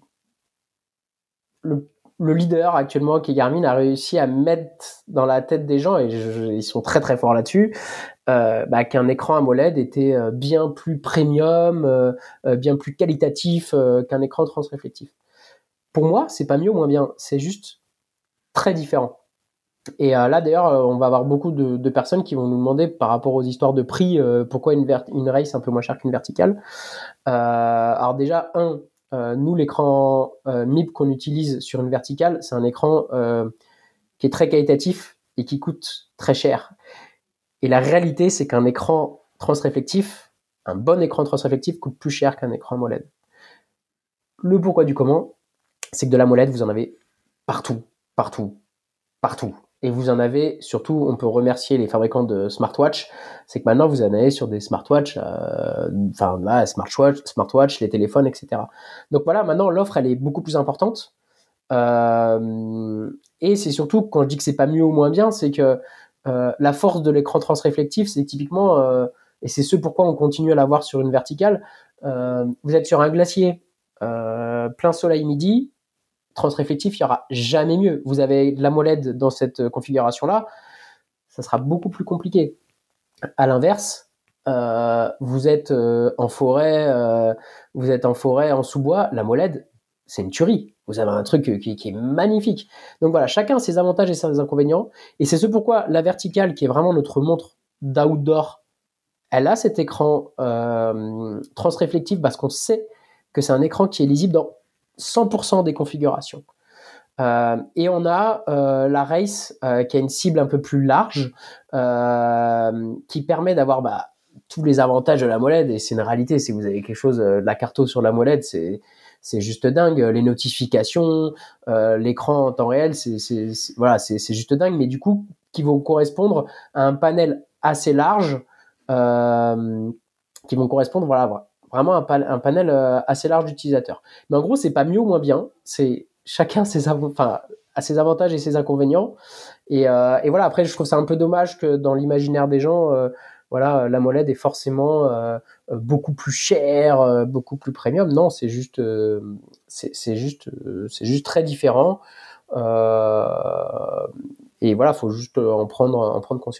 le le leader actuellement qui est Garmin a réussi à mettre dans la tête des gens, et je, je, ils sont très très forts là-dessus, euh, bah, qu'un écran AMOLED était euh, bien plus premium, euh, euh, bien plus qualitatif euh, qu'un écran transréflectif. Pour moi, c'est pas mieux ou moins bien, c'est juste très différent. Et euh, là, d'ailleurs, euh, on va avoir beaucoup de, de personnes qui vont nous demander, par rapport aux histoires de prix, euh, pourquoi une, vert- une race un peu moins chère qu'une verticale. Euh, alors déjà, un, euh, nous, l'écran euh, M I P qu'on utilise sur une verticale, c'est un écran euh, qui est très qualitatif et qui coûte très cher. Et la réalité, c'est qu'un écran transréflectif, un bon écran transréflectif coûte plus cher qu'un écran AMOLED. Le pourquoi du comment, c'est que de l'AMOLED, vous en avez partout, partout, partout. Et vous en avez, surtout, on peut remercier les fabricants de smartwatch, c'est que maintenant, vous en avez sur des smartwatch, euh, enfin là, smartwatch, smartwatch, les téléphones, et cetera. Donc voilà, maintenant, l'offre, elle est beaucoup plus importante. Euh, et c'est surtout, quand je dis que c'est pas mieux ou moins bien, c'est que euh, la force de l'écran transréflectif, c'est typiquement, euh, et c'est ce pourquoi on continue à l'avoir sur une verticale, euh, vous êtes sur un glacier, euh, plein soleil midi, transréflectif, il n'y aura jamais mieux. Vous avez de l'AMOLED dans cette configuration-là, ça sera beaucoup plus compliqué. À l'inverse, euh, vous êtes euh, en forêt, euh, vous êtes en forêt, en sous-bois, l'AMOLED, c'est une tuerie. Vous avez un truc qui, qui est magnifique. Donc voilà, chacun a ses avantages et ses inconvénients. Et c'est ce pourquoi la verticale, qui est vraiment notre montre d'outdoor, elle a cet écran euh, transréflectif parce qu'on sait que c'est un écran qui est lisible dans cent pour cent des configurations. Euh, et on a euh, la Race euh, qui a une cible un peu plus large, euh, qui permet d'avoir bah, tous les avantages de la AMOLED. Et c'est une réalité, si vous avez quelque chose, euh, de la carto sur la AMOLED, c'est c'est juste dingue. Les notifications, euh, l'écran en temps réel, c'est c'est c'est voilà, c'est c'est juste dingue. Mais du coup, qui vont correspondre à un panel assez large, euh, qui vont correspondre voilà vraiment un, pan- un panel euh, assez large d'utilisateurs. Mais en gros, c'est pas mieux ou moins bien, c'est chacun ses av- enfin, a ses avantages et ses inconvénients. Et, euh, et voilà, après, je trouve ça un peu dommage que dans l'imaginaire des gens, euh, voilà, l'AMOLED est forcément euh, beaucoup plus cher, euh, beaucoup plus premium. Non, c'est juste, euh, c'est, c'est juste, euh, c'est juste très différent. Euh, et voilà, faut juste en prendre, en prendre conscience.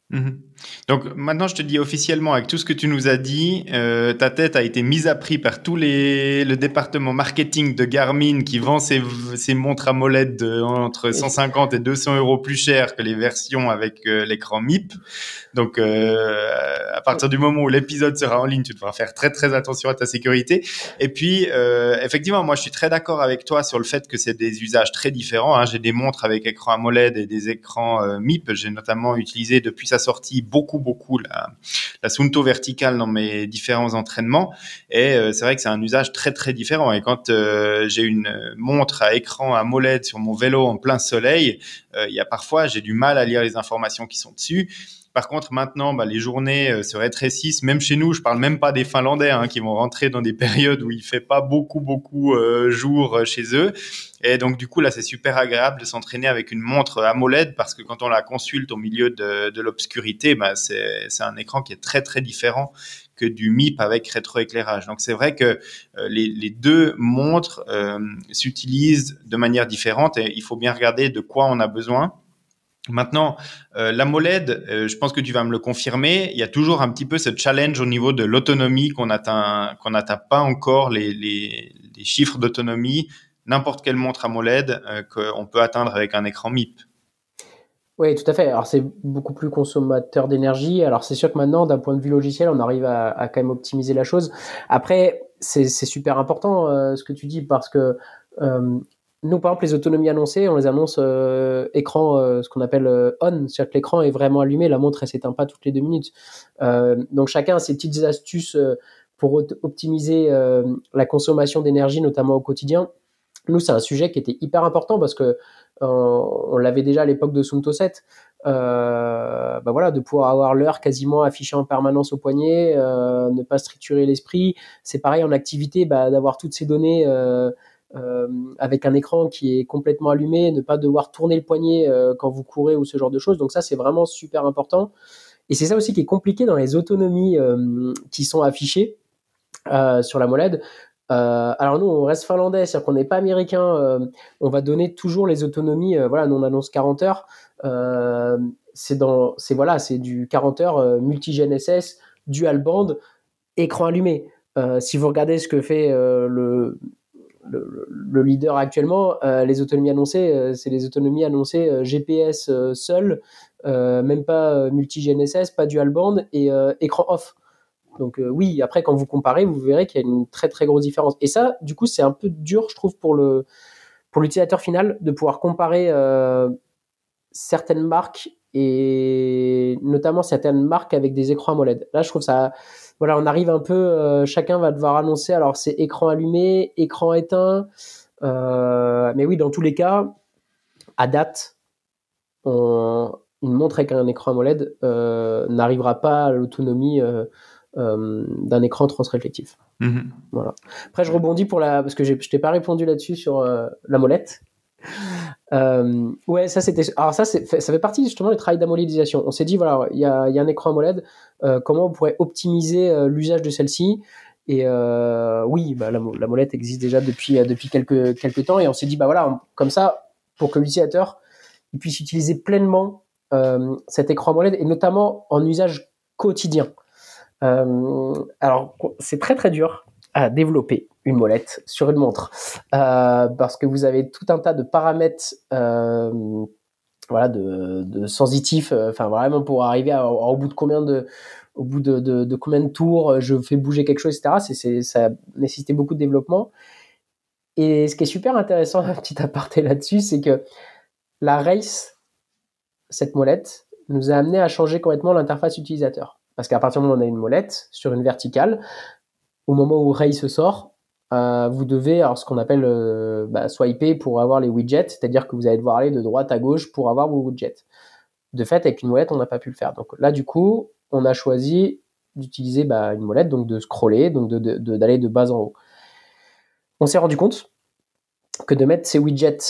Mmh. Donc maintenant, je te dis officiellement, avec tout ce que tu nous as dit, euh, ta tête a été mise à prix par tous les le département marketing de Garmin qui vend ses, ses montres à molette de, entre cent cinquante et deux cents euros plus cher que les versions avec euh, l'écran M I P. Donc, euh, à partir du moment où l'épisode sera en ligne, tu devras faire très très attention à ta sécurité. Et puis, euh, effectivement, moi, je suis très d'accord avec toi sur le fait que c'est des usages très différents. Hein. J'ai des montres avec écran AMOLED et des écrans euh, M I P. J'ai notamment utilisé depuis sa sortie beaucoup beaucoup la, la Suunto verticale dans mes différents entraînements. Et euh, c'est vrai que c'est un usage très très différent. Et quand euh, j'ai une montre à écran AMOLED sur mon vélo en plein soleil, euh, il y a parfois j'ai du mal à lire les informations qui sont dessus. Par contre, maintenant, bah, les journées euh, se rétrécissent. Même chez nous, je parle même pas des Finlandais hein, qui vont rentrer dans des périodes où il fait pas beaucoup, beaucoup euh, jour euh, chez eux. Et donc, du coup, là, c'est super agréable de s'entraîner avec une montre AMOLED parce que quand on la consulte au milieu de, de l'obscurité, bah, c'est, c'est un écran qui est très, très différent que du M I P avec rétroéclairage. Donc, c'est vrai que euh, les, les deux montres euh, s'utilisent de manière différente et il faut bien regarder de quoi on a besoin. Maintenant, euh, l'AMOLED, euh, je pense que tu vas me le confirmer, il y a toujours un petit peu ce challenge au niveau de l'autonomie qu'on atteint, qu'on n'atteint pas encore les, les, les chiffres d'autonomie, n'importe quelle montre AMOLED euh, qu'on peut atteindre avec un écran M I P. Oui, tout à fait. Alors, c'est beaucoup plus consommateur d'énergie. Alors, c'est sûr que maintenant, d'un point de vue logiciel, on arrive à, à quand même optimiser la chose. Après, c'est, c'est super important euh, ce que tu dis parce que euh, nous, par exemple, les autonomies annoncées, on les annonce euh, écran, euh, ce qu'on appelle euh, on, c'est-à-dire que l'écran est vraiment allumé, la montre, elle s'éteint pas toutes les deux minutes. Euh, donc, chacun a ses petites astuces euh, pour optimiser euh, la consommation d'énergie, notamment au quotidien. Nous, c'est un sujet qui était hyper important parce que euh, on l'avait déjà à l'époque de Suunto sept. Euh, bah voilà, de pouvoir avoir l'heure quasiment affichée en permanence au poignet, euh, ne pas se triturer l'esprit. C'est pareil en activité, bah, d'avoir toutes ces données euh, euh, avec un écran qui est complètement allumé, ne pas devoir tourner le poignet euh, quand vous courez ou ce genre de choses. Donc ça, c'est vraiment super important. Et c'est ça aussi qui est compliqué dans les autonomies euh, qui sont affichées euh, sur la molette. Euh, alors nous, on reste finlandais, c'est-à-dire qu'on n'est pas américain. Euh, on va donner toujours les autonomies. Euh, voilà, nous on annonce quarante heures. Euh, c'est dans, c'est voilà, c'est du quarante heures euh, multi-G N S S, dual band, écran allumé. Euh, si vous regardez ce que fait euh, le, le, le leader actuellement, euh, les autonomies annoncées, euh, c'est les autonomies annoncées euh, G P S euh, seul, euh, même pas euh, multi-G N S S, pas dual band et euh, écran off. Donc euh, oui, après quand vous comparez, vous verrez qu'il y a une très très grosse différence. Et ça, du coup, c'est un peu dur, je trouve, pour le pour l'utilisateur final de pouvoir comparer euh, certaines marques et notamment certaines marques avec des écrans AMOLED. Là, je trouve ça, voilà, on arrive un peu, euh, chacun va devoir annoncer. Alors c'est écran allumé, écran éteint, euh, mais oui, dans tous les cas, à date, on, une montre avec un écran AMOLED euh, n'arrivera pas à l'autonomie. Euh, Euh, d'un écran transréflectif. Mmh. Voilà. Après, je rebondis pour la parce que j'ai, je t'ai pas répondu là-dessus sur euh, la molette. Euh, ouais, ça c'était. Alors ça, c'est, ça fait partie justement du travail d'amoledisation. On s'est dit voilà, il y a, y a un écran AMOLED. Euh, comment on pourrait optimiser euh, l'usage de celle-ci? Et euh, oui, bah, la, la molette existe déjà depuis depuis quelques quelques temps, et on s'est dit bah voilà, on, comme ça, pour que l'utilisateur il puisse utiliser pleinement euh, cet écran AMOLED et notamment en usage quotidien. Euh, alors, c'est très très dur à développer une molette sur une montre euh, parce que vous avez tout un tas de paramètres, euh, voilà, de, de sensitifs. Enfin, euh, vraiment pour arriver à, à, au bout de combien de, au bout de, de, de combien de tours je fais bouger quelque chose, et cetera. C'est, c'est, ça a nécessité beaucoup de développement. Et ce qui est super intéressant, un petit aparté là-dessus, c'est que la Race, cette molette, nous a amené à changer complètement l'interface utilisateur. Parce qu'à partir du moment où on a une molette sur une verticale, au moment où Ray se sort, euh, vous devez, alors ce qu'on appelle euh, bah, swiper pour avoir les widgets, c'est-à-dire que vous allez devoir aller de droite à gauche pour avoir vos widgets. De fait, avec une molette, on n'a pas pu le faire. Donc là, du coup, on a choisi d'utiliser bah, une molette, donc de scroller, donc de, de, de, d'aller de bas en haut. On s'est rendu compte que de mettre ces widgets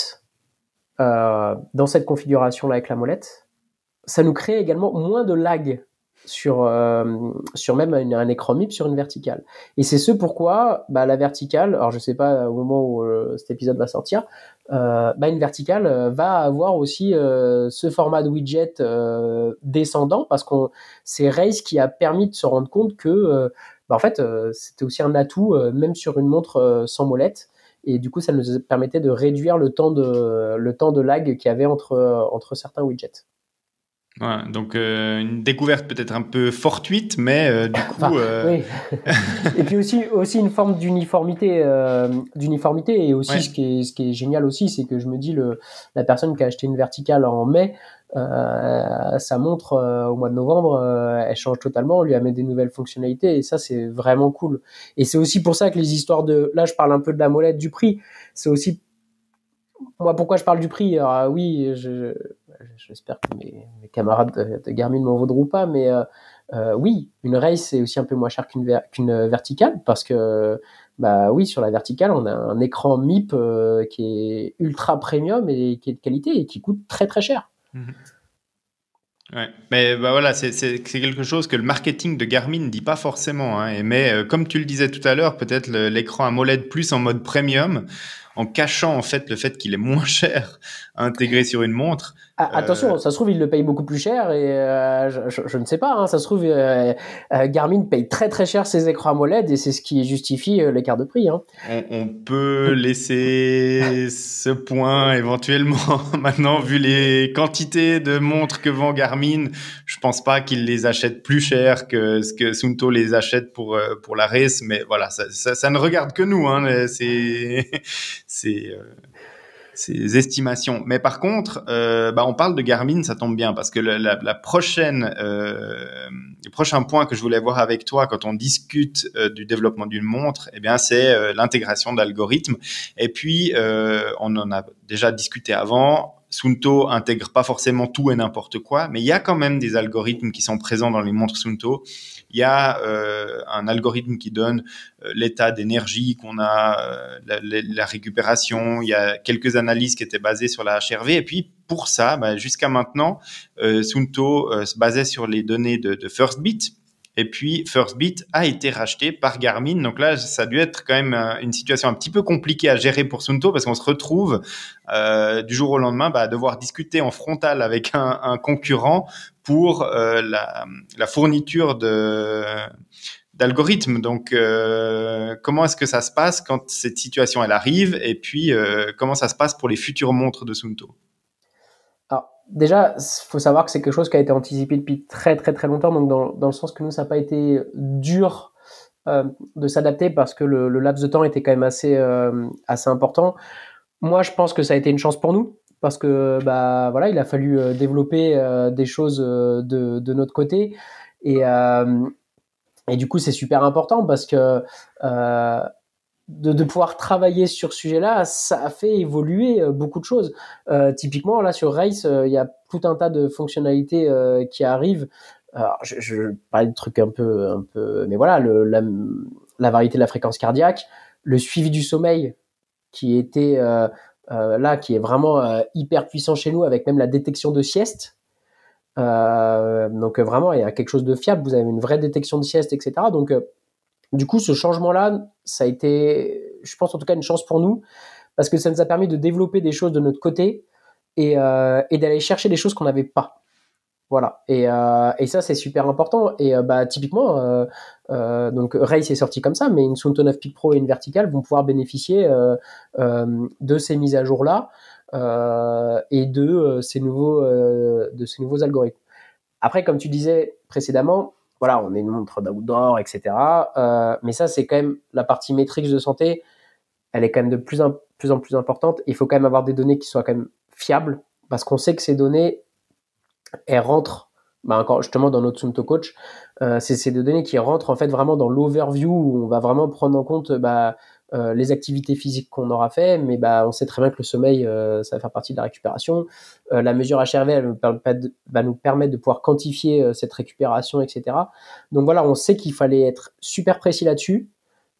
euh, dans cette configuration-là avec la molette, ça nous crée également moins de lag sur, euh, sur même une, un écran M I P sur une verticale. Et c'est ce pourquoi bah, la verticale, alors je sais pas au moment où euh, cet épisode va sortir, euh, bah, une verticale euh, va avoir aussi euh, ce format de widget euh, descendant, parce que c'est Race qui a permis de se rendre compte que euh, bah, en fait, euh, c'était aussi un atout, euh, même sur une montre euh, sans molette. Et du coup, ça nous permettait de réduire le temps de, le temps de lag qu'il y avait entre, entre certains widgets. Ouais, donc euh, une découverte peut-être un peu fortuite, mais euh, du coup... Enfin, euh... oui. Et puis aussi, aussi une forme d'uniformité, euh, d'uniformité. Et aussi, ouais. ce, qui est, ce qui est génial aussi, c'est que je me dis, le, la personne qui a acheté une verticale en mai, euh, sa montre euh, au mois de novembre, euh, elle change totalement, on lui amène des nouvelles fonctionnalités. Et ça, c'est vraiment cool. Et c'est aussi pour ça que les histoires de... Là, je parle un peu de la molette, du prix. C'est aussi... Moi, pourquoi je parle du prix? Alors, oui, je, j'espère que mes, mes camarades de, de Garmin m'en vaudront pas, mais euh, euh, oui, une Race c'est aussi un peu moins cher qu'une, ver- qu'une verticale, parce que bah oui, sur la verticale, on a un écran M I P euh, qui est ultra premium et qui est de qualité et qui coûte très très cher. Mmh. Ouais, mais bah voilà, c'est, c'est, c'est quelque chose que le marketing de Garmin ne dit pas forcément, hein, et mais euh, comme tu le disais tout à l'heure, peut-être le, l'écran AMOLED plus en mode premium, en cachant en fait le fait qu'il est moins cher à intégrer sur une montre. Ah, attention, euh... ça se trouve, il le paye beaucoup plus cher et euh, je, je, je ne sais pas, hein, ça se trouve, euh, euh, Garmin paye très très cher ses écrans AMOLED et c'est ce qui justifie euh, l'écart de prix. Hein. On, on peut laisser ce point éventuellement. Maintenant, vu les quantités de montres que vend Garmin, je pense pas qu'ils les achètent plus cher que ce que Suunto les achète pour pour la race, mais voilà, ça, ça, ça ne regarde que nous, hein, c'est c'est euh... ces estimations. Mais par contre, euh, bah, on parle de Garmin, ça tombe bien, parce que la, la, la prochaine, euh, le prochain point que je voulais voir avec toi quand on discute euh, du développement d'une montre, eh bien, c'est euh, l'intégration d'algorithmes. Et puis, euh, on en a déjà discuté avant. Suunto intègre pas forcément tout et n'importe quoi, mais il y a quand même des algorithmes qui sont présents dans les montres Suunto. Il y a euh, un algorithme qui donne euh, l'état d'énergie qu'on a, euh, la, la, la récupération. Il y a quelques analyses qui étaient basées sur la H R V. Et puis, pour ça, bah, jusqu'à maintenant, euh, Suunto euh, se basait sur les données de, de Firstbeat. Et puis, Firstbeat a été racheté par Garmin. Donc là, ça a dû être quand même une situation un petit peu compliquée à gérer pour Suunto, parce qu'on se retrouve euh, du jour au lendemain bah, à devoir discuter en frontal avec un, un concurrent pour euh, la, la fourniture de, d'algorithmes. Donc, euh, comment est-ce que ça se passe quand cette situation elle arrive? Et puis, euh, comment ça se passe pour les futures montres de Suunto? Alors, déjà, il faut savoir que c'est quelque chose qui a été anticipé depuis très très très longtemps, donc dans, dans le sens que nous, ça n'a pas été dur euh, de s'adapter parce que le, le laps de temps était quand même assez, euh, assez important. Moi, je pense que ça a été une chance pour nous parce que bah voilà, il a fallu euh, développer euh, des choses euh, de, de notre côté et euh, et du coup, c'est super important parce que euh, De, de pouvoir travailler sur ce sujet-là, ça a fait évoluer euh, beaucoup de choses. Euh, typiquement, là, sur Race, il euh, y a tout un tas de fonctionnalités euh, qui arrivent. Alors, je, je parle de trucs un peu, un peu, mais voilà, le, la, la variété de la fréquence cardiaque, le suivi du sommeil, qui était euh, euh, là, qui est vraiment euh, hyper puissant chez nous, avec même la détection de sieste. Euh, donc vraiment, il y a quelque chose de fiable. Vous avez une vraie détection de sieste, et cetera. Donc euh, Du coup, ce changement-là, ça a été, je pense en tout cas, une chance pour nous, parce que ça nous a permis de développer des choses de notre côté et, euh, et d'aller chercher des choses qu'on n'avait pas. Voilà. Et, euh, et ça, c'est super important. Et euh, bah, typiquement, euh, euh, donc Race est sorti comme ça, mais une Suunto neuf Peak Pro et une verticale vont pouvoir bénéficier euh, euh, de ces mises à jour-là euh, et de, euh, ces nouveaux, euh, de ces nouveaux algorithmes. Après, comme tu disais précédemment, voilà, on est une montre d'outdoor, et cetera. Euh, mais ça, c'est quand même la partie métriques de santé. Elle est quand même de plus en plus, en plus importante. Il faut quand même avoir des données qui soient quand même fiables, parce qu'on sait que ces données, elles rentrent, bah encore justement dans notre Suunto Coach. Euh, c'est ces données qui rentrent en fait vraiment dans l'overview où on va vraiment prendre en compte bah, euh, les activités physiques qu'on aura fait, mais bah, on sait très bien que le sommeil, euh, ça va faire partie de la récupération. Euh, la mesure H R V, elle va nous permettre de pouvoir quantifier euh, cette récupération, et cetera. Donc voilà, on sait qu'il fallait être super précis là-dessus.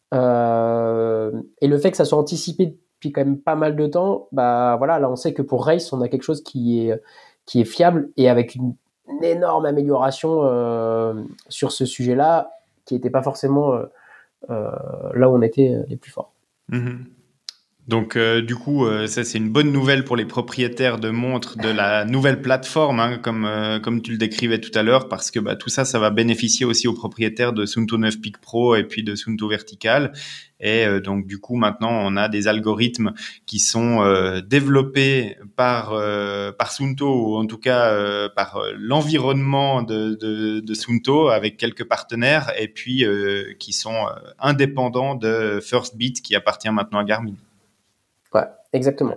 Euh, et le fait que ça soit anticipé depuis quand même pas mal de temps, bah voilà, là on sait que pour Race, on a quelque chose qui est, qui est fiable et avec une une énorme amélioration euh, sur ce sujet-là, qui n'était pas forcément euh, euh, là où on était les plus forts. Mmh. Donc, euh, du coup, euh, ça, c'est une bonne nouvelle pour les propriétaires de montres de la nouvelle plateforme, hein, comme, euh, comme tu le décrivais tout à l'heure, parce que bah, tout ça, ça va bénéficier aussi aux propriétaires de Suunto neuf Peak Pro et puis de Suunto Vertical. Et euh, donc, du coup, maintenant, on a des algorithmes qui sont euh, développés par, euh, par Suunto, ou en tout cas euh, par euh, l'environnement de, de, de Suunto, avec quelques partenaires, et puis euh, qui sont euh, indépendants de Firstbeat, qui appartient maintenant à Garmin. Ouais, exactement.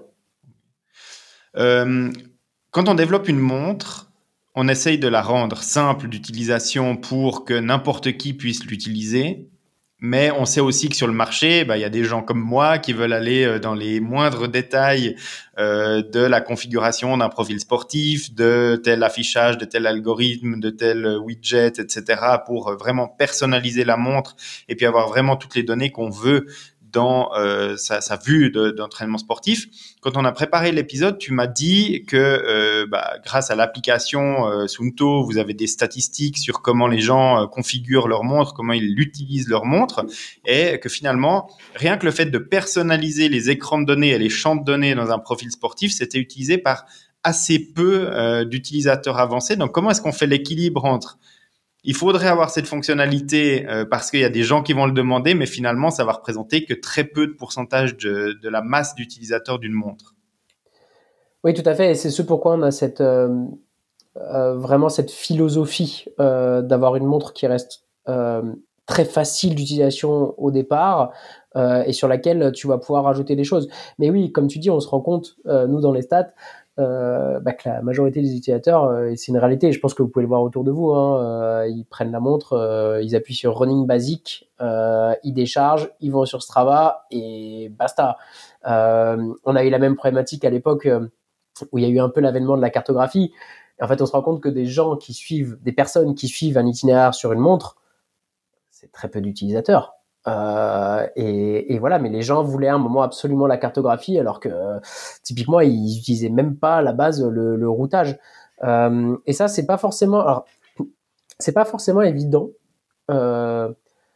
Euh, quand on développe une montre, on essaye de la rendre simple d'utilisation pour que n'importe qui puisse l'utiliser. Mais on sait aussi que sur le marché, bah, y a des gens comme moi qui veulent aller dans les moindres détails euh, de la configuration d'un profil sportif, de tel affichage, de tel algorithme, de tel widget, et cetera, pour vraiment personnaliser la montre et puis avoir vraiment toutes les données qu'on veut dans euh, sa, sa vue de, d'entraînement sportif. Quand on a préparé l'épisode, tu m'as dit que euh, bah, grâce à l'application euh, Suunto, vous avez des statistiques sur comment les gens euh, configurent leur montre, comment ils utilisent leur montre, et que finalement, rien que le fait de personnaliser les écrans de données et les champs de données dans un profil sportif, c'était utilisé par assez peu euh, d'utilisateurs avancés. Donc, comment est-ce qu'on fait l'équilibre entre il faudrait avoir cette fonctionnalité euh, parce qu'il y a des gens qui vont le demander, mais finalement, ça va représenter que très peu de pourcentage de, de la masse d'utilisateurs d'une montre. Oui, tout à fait. Et c'est ce pourquoi on a cette, euh, euh, vraiment cette philosophie euh, d'avoir une montre qui reste euh, très facile d'utilisation au départ euh, et sur laquelle tu vas pouvoir rajouter des choses. Mais oui, comme tu dis, on se rend compte, euh, nous, dans les stats, Euh, bah, que la majorité des utilisateurs, euh, c'est une réalité, et je pense que vous pouvez le voir autour de vous, hein, euh, ils prennent la montre, euh, ils appuient sur running basique, euh, ils déchargent, ils vont sur Strava et basta. Euh, on a eu la même problématique à l'époque euh, où il y a eu un peu l'avènement de la cartographie. Et en fait, on se rend compte que des gens qui suivent, des personnes qui suivent un itinéraire sur une montre, c'est très peu d'utilisateurs. Euh, et, et voilà, mais les gens voulaient à un moment absolument la cartographie, alors que euh, typiquement ils utilisaient même pas à la base le, le routage. Euh, et ça, c'est pas forcément, alors c'est pas forcément évident euh,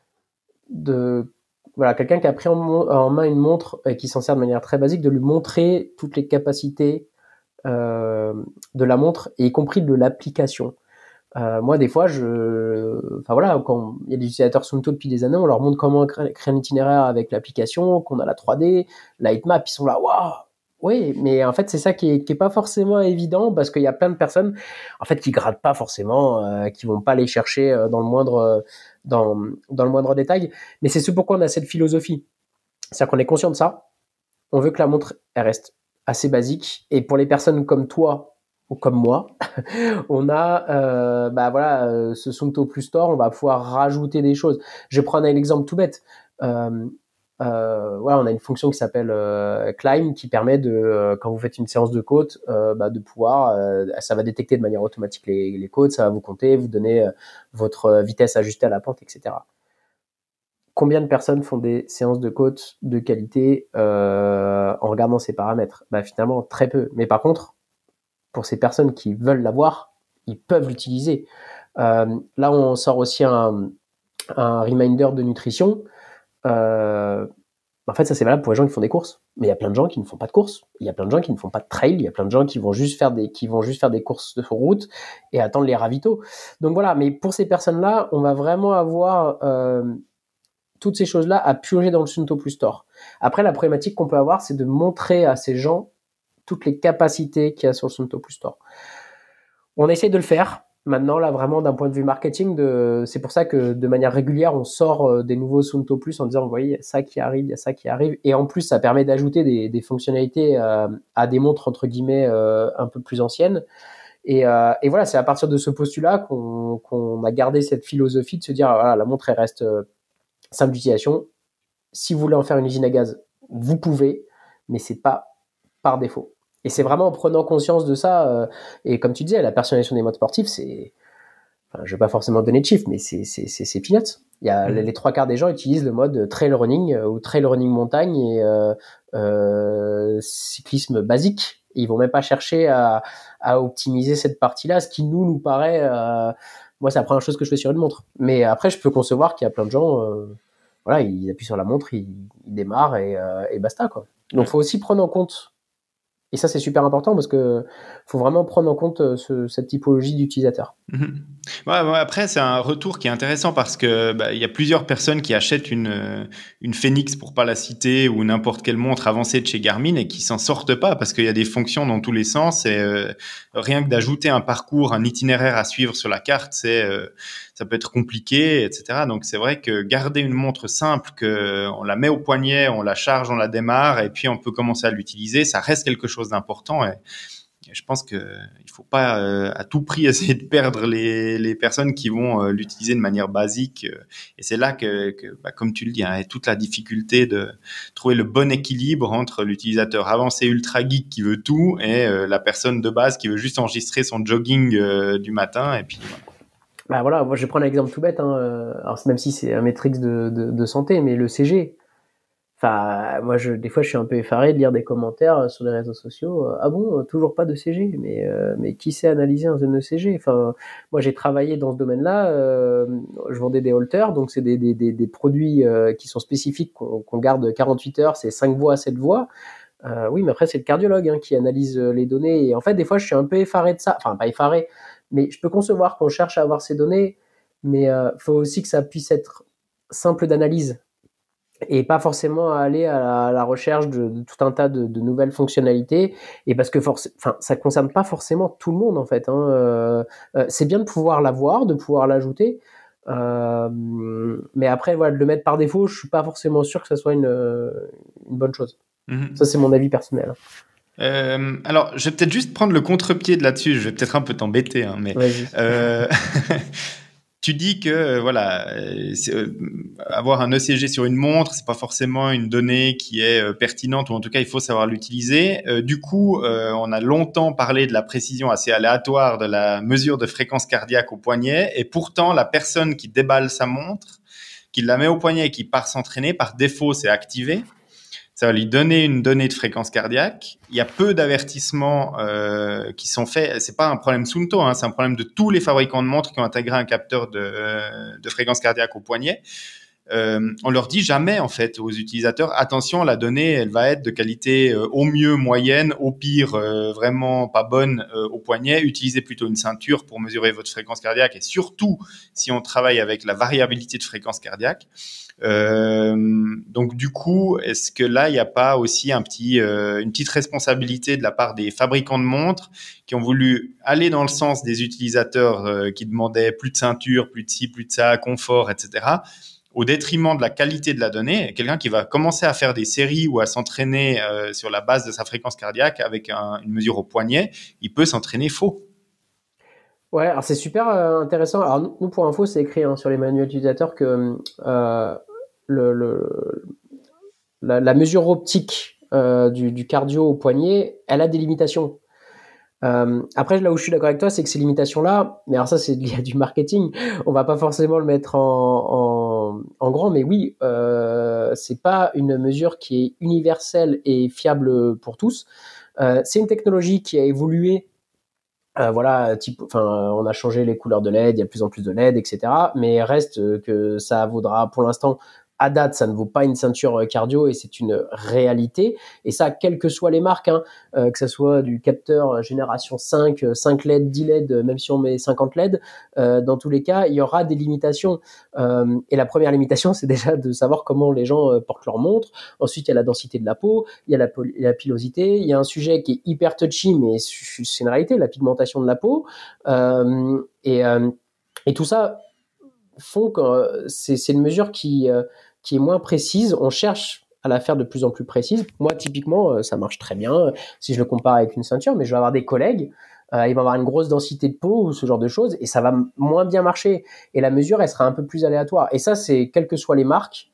de voilà quelqu'un qui a pris en, en main une montre et qui s'en sert de manière très basique, de lui montrer toutes les capacités euh, de la montre, et y compris de l'application. Euh, moi, des fois, je, enfin voilà, quand il y a des utilisateurs Suunto depuis des années, on leur montre comment créer un itinéraire avec l'application, qu'on a la trois D, la heatmap, ils sont là, waouh, oui, mais en fait, c'est ça qui est, qui est pas forcément évident, parce qu'il y a plein de personnes, en fait, qui grattent pas forcément, euh, qui vont pas les chercher euh, dans le moindre, euh, dans, dans le moindre détail. Mais c'est ce pourquoi on a cette philosophie. C'est-à-dire qu'on est conscient de ça. On veut que la montre, elle reste assez basique. Et pour les personnes comme toi, ou comme moi, on a euh, bah voilà, euh, ce Suunto Plus Store, on va pouvoir rajouter des choses. Je vais prendre un exemple tout bête. Euh, euh, voilà, on a une fonction qui s'appelle euh, Climb, qui permet de, euh, quand vous faites une séance de côte, euh, bah, de pouvoir, euh, ça va détecter de manière automatique les, les côtes, ça va vous compter, vous donner euh, votre vitesse ajustée à la pente, et cetera. Combien de personnes font des séances de côte de qualité euh, en regardant ces paramètres? Bah finalement, très peu. Mais par contre, pour ces personnes qui veulent l'avoir, ils peuvent l'utiliser. Euh, là, on sort aussi un, un reminder de nutrition. Euh, en fait, ça, c'est valable pour les gens qui font des courses. Mais il y a plein de gens qui ne font pas de courses. Il y a plein de gens qui ne font pas de trail. Il y a plein de gens qui vont juste faire des, qui vont juste faire des courses de route et attendre les ravitaux. Donc voilà, mais pour ces personnes-là, on va vraiment avoir euh, toutes ces choses-là à purger dans le Suunto Plus Store. Après, la problématique qu'on peut avoir, c'est de montrer à ces gens toutes les capacités qu'il y a sur le Suunto Plus Store. On essaie de le faire. Maintenant, là, vraiment, d'un point de vue marketing, de... c'est pour ça que de manière régulière, on sort euh, des nouveaux Suunto Plus en disant, vous voyez, il y a ça qui arrive, il y a ça qui arrive. Et en plus, ça permet d'ajouter des, des fonctionnalités euh, à des montres, entre guillemets, euh, un peu plus anciennes. Et, euh, et voilà, c'est à partir de ce postulat qu'on, qu'on a gardé cette philosophie de se dire, voilà, la montre, elle reste euh, simple d'utilisation. Si vous voulez en faire une usine à gaz, vous pouvez, mais c'est pas par défaut. Et c'est vraiment en prenant conscience de ça, euh, et comme tu disais, la personnalisation des modes sportifs, c'est, enfin, je vais pas forcément donner de chiffres, mais c'est, c'est, c'est, c'est peanuts. Il y a, mmh. les, les trois quarts des gens utilisent le mode trail running euh, ou trail running montagne et euh, euh, cyclisme basique. Et ils vont même pas chercher à, à optimiser cette partie-là, ce qui nous nous paraît. Euh, moi, c'est la première chose que je fais sur une montre. Mais après, je peux concevoir qu'il y a plein de gens. Euh, voilà, ils appuient sur la montre, ils, ils démarrent et, euh, et basta quoi. Donc, faut aussi prendre en compte. Et ça, c'est super important parce que faut vraiment prendre en compte ce, cette typologie d'utilisateur. Mmh. Ouais, ouais, après, c'est un retour qui est intéressant parce que bah, y a plusieurs personnes qui achètent une, une Phoenix, pour pas la citer, ou n'importe quelle montre avancée de chez Garmin et qui s'en sortent pas parce qu'il y a des fonctions dans tous les sens et euh, rien que d'ajouter un parcours, un itinéraire à suivre sur la carte, c'est, euh, ça peut être compliqué, et cetera. Donc, c'est vrai que garder une montre simple, que on la met au poignet, on la charge, on la démarre et puis on peut commencer à l'utiliser, ça reste quelque chose d'important et je pense que il faut pas euh, à tout prix essayer de perdre les, les personnes qui vont euh, l'utiliser de manière basique. Euh, et c'est là que, que bah, comme tu le dis, hein, est toute la difficulté de trouver le bon équilibre entre l'utilisateur avancé ultra geek qui veut tout et euh, la personne de base qui veut juste enregistrer son jogging euh, du matin. Et puis voilà. Bah voilà, moi je vais prendre un exemple tout bête. Hein. Alors même si c'est un métrix de, de, de santé, mais le C G. Enfin, moi, je, des fois, je suis un peu effaré de lire des commentaires sur les réseaux sociaux. Ah bon, toujours pas de C G, mais euh, mais qui sait analyser un E C G? Enfin, moi, j'ai travaillé dans ce domaine-là. Euh, je vendais des halters, donc c'est des des des, des produits euh, qui sont spécifiques qu'on, qu'on garde quarante-huit heures. C'est cinq voix, sept voix. Euh, oui, mais après, c'est le cardiologue hein, qui analyse les données. Et en fait, des fois, je suis un peu effaré de ça. Enfin, pas effaré, mais je peux concevoir qu'on cherche à avoir ces données, mais euh, faut aussi que ça puisse être simple d'analyse. Et pas forcément à aller à la, à la recherche de, de tout un tas de, de nouvelles fonctionnalités, et parce que forc- enfin, ça concerne pas forcément tout le monde en fait. Hein. Euh, euh, c'est bien de pouvoir l'avoir, de pouvoir l'ajouter, euh, mais après voilà, de le mettre par défaut, je suis pas forcément sûr que ça soit une, une bonne chose. Mmh. Ça c'est mon avis personnel. Euh, alors, je vais peut-être juste prendre le contre-pied de là-dessus. Je vais peut-être un peu t'embêter, hein, mais euh, tu dis que euh, voilà, c'est, euh, avoir un E C G sur une montre, c'est pas forcément une donnée qui est euh, pertinente, ou en tout cas, il faut savoir l'utiliser. Euh, du coup, euh, on a longtemps parlé de la précision assez aléatoire de la mesure de fréquence cardiaque au poignet, et pourtant, la personne qui déballe sa montre, qui la met au poignet et qui part s'entraîner, par défaut, c'est activé. Ça va lui donner une donnée de fréquence cardiaque. Il y a peu d'avertissements euh, qui sont faits. C'est pas un problème Suunto, hein, c'est un problème de tous les fabricants de montres qui ont intégré un capteur de, euh, de fréquence cardiaque au poignet. Euh, on leur dit jamais en fait aux utilisateurs, attention, la donnée, elle va être de qualité euh, au mieux moyenne, au pire euh, vraiment pas bonne euh, au poignet. Utilisez plutôt une ceinture pour mesurer votre fréquence cardiaque, et surtout si on travaille avec la variabilité de fréquence cardiaque. Euh, donc du coup, est-ce que là, il n'y a pas aussi un petit, euh, une petite responsabilité de la part des fabricants de montres qui ont voulu aller dans le sens des utilisateurs euh, qui demandaient plus de ceinture, plus de ci, plus de ça, confort, et cetera, au détriment de la qualité de la donnée? Quelqu'un qui va commencer à faire des séries ou à s'entraîner euh, sur la base de sa fréquence cardiaque avec un, une mesure au poignet, il peut s'entraîner faux. Ouais, alors c'est super euh, intéressant. Alors nous, pour info, c'est écrit hein, sur les manuels utilisateurs que euh, le, le, la, la mesure optique euh, du, du cardio au poignet, elle a des limitations. Euh, après, là où je suis d'accord avec toi, c'est que ces limitations-là, mais alors ça, c'est lié à du marketing. On va pas forcément le mettre en, en, en grand, mais oui, euh, c'est pas une mesure qui est universelle et fiable pour tous. Euh, c'est une technologie qui a évolué. Euh, voilà, type, enfin, on a changé les couleurs de L E D, il y a de plus en plus de L E D, et cetera. Mais reste que ça vaudra, pour l'instant, à date, ça ne vaut pas une ceinture cardio et c'est une réalité. Et ça, quelles que soient les marques, hein, euh, que ce soit du capteur génération cinq, cinq L E D, dix L E D, même si on met cinquante L E D, euh, dans tous les cas, il y aura des limitations. Euh, et la première limitation, c'est déjà de savoir comment les gens euh, portent leur montre. Ensuite, il y a la densité de la peau, il y a la, la pilosité. Il y a un sujet qui est hyper touchy, mais c'est une réalité, la pigmentation de la peau. Euh, et, euh, et tout ça font que euh, c'est, c'est une mesure qui... Euh, qui est moins précise. On cherche à la faire de plus en plus précise. Moi, typiquement, ça marche très bien si je le compare avec une ceinture, mais je vais avoir des collègues, euh, ils vont avoir une grosse densité de peau ou ce genre de choses, et ça va m- moins bien marcher. Et la mesure, elle sera un peu plus aléatoire. Et ça, c'est quelles que soient les marques.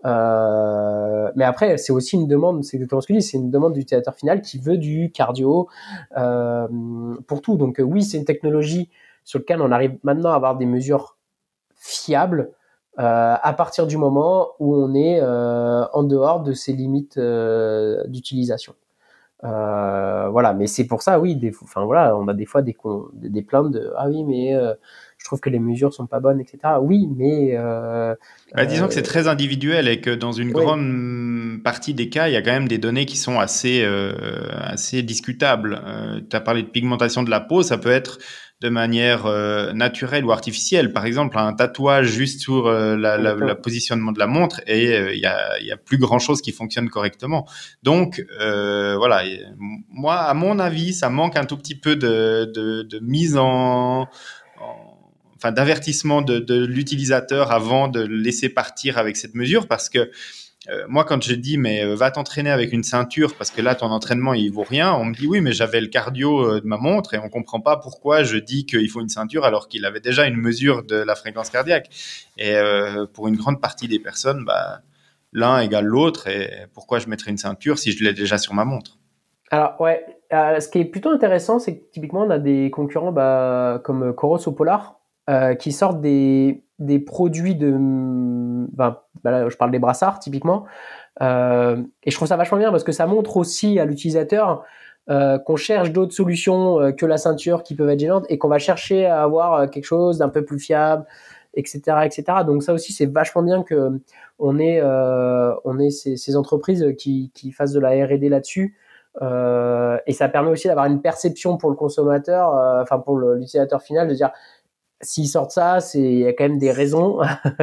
Euh, mais après, c'est aussi une demande, c'est exactement ce que je dis, c'est une demande du utilisateur final qui veut du cardio euh, pour tout. Donc oui, c'est une technologie sur laquelle on arrive maintenant à avoir des mesures fiables, Euh, à partir du moment où on est euh, en dehors de ces limites euh, d'utilisation. Euh, voilà, mais c'est pour ça, oui, des, enfin voilà, on a des fois des, des, des plaintes de ah oui, mais euh, je trouve que les mesures sont pas bonnes, et cetera. Oui, mais euh, bah, disons euh, que c'est très individuel et que dans une oui. grande partie des cas, il y a quand même des données qui sont assez euh, assez discutables. Euh, tu as parlé de pigmentation de la peau, ça peut être de manière euh, naturelle ou artificielle. Par exemple, un tatouage juste sur euh, la, la, la positionnement de la montre et il euh, y, a, y a plus grand-chose qui fonctionne correctement. Donc, euh, voilà, et, moi, à mon avis, ça manque un tout petit peu de, de, de mise en, en enfin, d'avertissement de, de l'utilisateur avant de le laisser partir avec cette mesure parce que Euh, moi, quand je dis, mais euh, va t'entraîner avec une ceinture parce que là, ton entraînement, il vaut rien, on me dit, oui, mais j'avais le cardio euh, de ma montre et on comprend pas pourquoi je dis qu'il faut une ceinture alors qu'il avait déjà une mesure de la fréquence cardiaque. Et euh, pour une grande partie des personnes, bah, l'un égale l'autre et pourquoi je mettrais une ceinture si je l'ai déjà sur ma montre? Alors, ouais, euh, ce qui est plutôt intéressant, c'est que typiquement, on a des concurrents bah, comme Coros ou Polar euh, qui sortent des, des produits de. Ben, ben là, je parle des brassards, typiquement. Euh, et je trouve ça vachement bien parce que ça montre aussi à l'utilisateur euh, qu'on cherche d'autres solutions euh, que la ceinture qui peuvent être gênantes et qu'on va chercher à avoir quelque chose d'un peu plus fiable, et cetera, et cetera. Donc ça aussi, c'est vachement bien que on ait, euh, on ait ces, ces entreprises qui, qui fassent de la R et D là-dessus. Euh, et ça permet aussi d'avoir une perception pour le consommateur, euh, enfin pour le, l'utilisateur final, de dire s'ils sortent ça, c'est il y a quand même des raisons.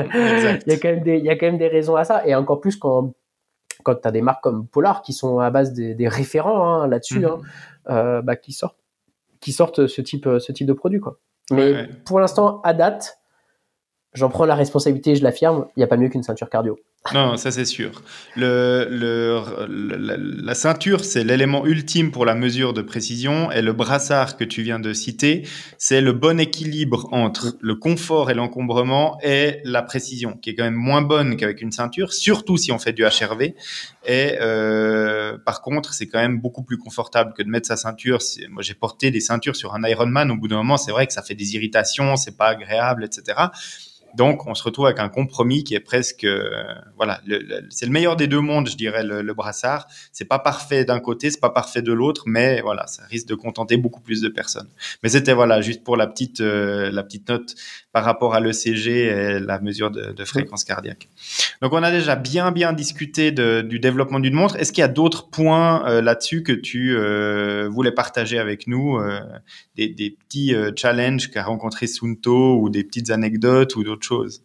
il y a quand même des il y a quand même des raisons à ça, et encore plus quand quand tu as des marques comme Polar qui sont à base des, des référents hein, là-dessus, mm-hmm. hein, euh, bah, qui sortent qui sortent ce type ce type de produit quoi. Mais ouais, ouais. Pour l'instant, à date, j'en prends la responsabilité, je l'affirme, il n'y a pas mieux qu'une ceinture cardio. Non, ça c'est sûr. Le, le, le, la, la ceinture, c'est l'élément ultime pour la mesure de précision et le brassard que tu viens de citer, c'est le bon équilibre entre le confort et l'encombrement et la précision, qui est quand même moins bonne qu'avec une ceinture, surtout si on fait du H R V. Et euh, par contre, c'est quand même beaucoup plus confortable que de mettre sa ceinture. C'est, moi, j'ai porté des ceintures sur un Ironman. Au bout d'un moment, c'est vrai que ça fait des irritations, c'est pas agréable, et cetera. Donc, on se retrouve avec un compromis qui est presque, euh, voilà, le, le, c'est le meilleur des deux mondes, je dirais, le, le brassard. C'est pas parfait d'un côté, c'est pas parfait de l'autre, mais voilà, ça risque de contenter beaucoup plus de personnes. Mais c'était voilà, juste pour la petite, euh, la petite note par rapport à l'E C G et la mesure de, de fréquence cardiaque. Donc, on a déjà bien, bien discuté de, du développement d'une montre. Est-ce qu'il y a d'autres points euh, là-dessus que tu euh, voulais partager avec nous, euh, des, des petits euh, challenges qu'a rencontré Suunto ou des petites anecdotes ou d'autres choses?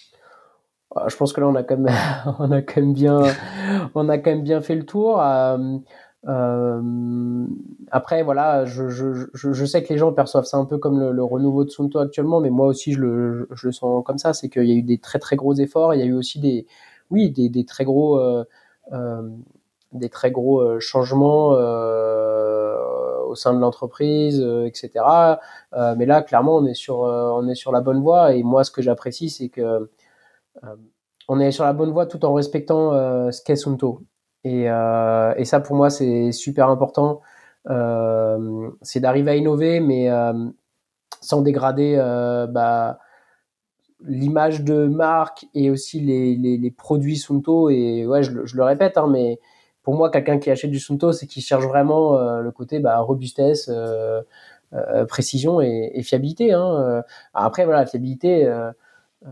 Je pense que là on a quand même, on a quand même bien, on a quand même bien fait le tour. Euh, euh, après voilà, je, je, je, je sais que les gens perçoivent ça un peu comme le, le renouveau de Suunto actuellement, mais moi aussi je le, je le sens comme ça. C'est qu'il y a eu des très très gros efforts, il y a eu aussi des, oui, des, des très gros, euh, euh, des très gros changements. Euh, au sein de l'entreprise, euh, et cetera. Euh, mais là, clairement, on est sur, euh, on est sur la bonne voie. Et moi, ce que j'apprécie, c'est que euh, on est sur la bonne voie tout en respectant euh, ce qu'est Suunto. Et, euh, et ça, pour moi, c'est super important. Euh, c'est d'arriver à innover, mais euh, sans dégrader euh, bah, l'image de marque et aussi les, les, les produits Suunto. Et ouais, je, je le répète, hein, mais pour moi, quelqu'un qui achète du Suunto, c'est qu'il cherche vraiment euh, le côté bah, robustesse, euh, euh, précision et, et fiabilité. Hein. Après, voilà, la fiabilité, euh, euh,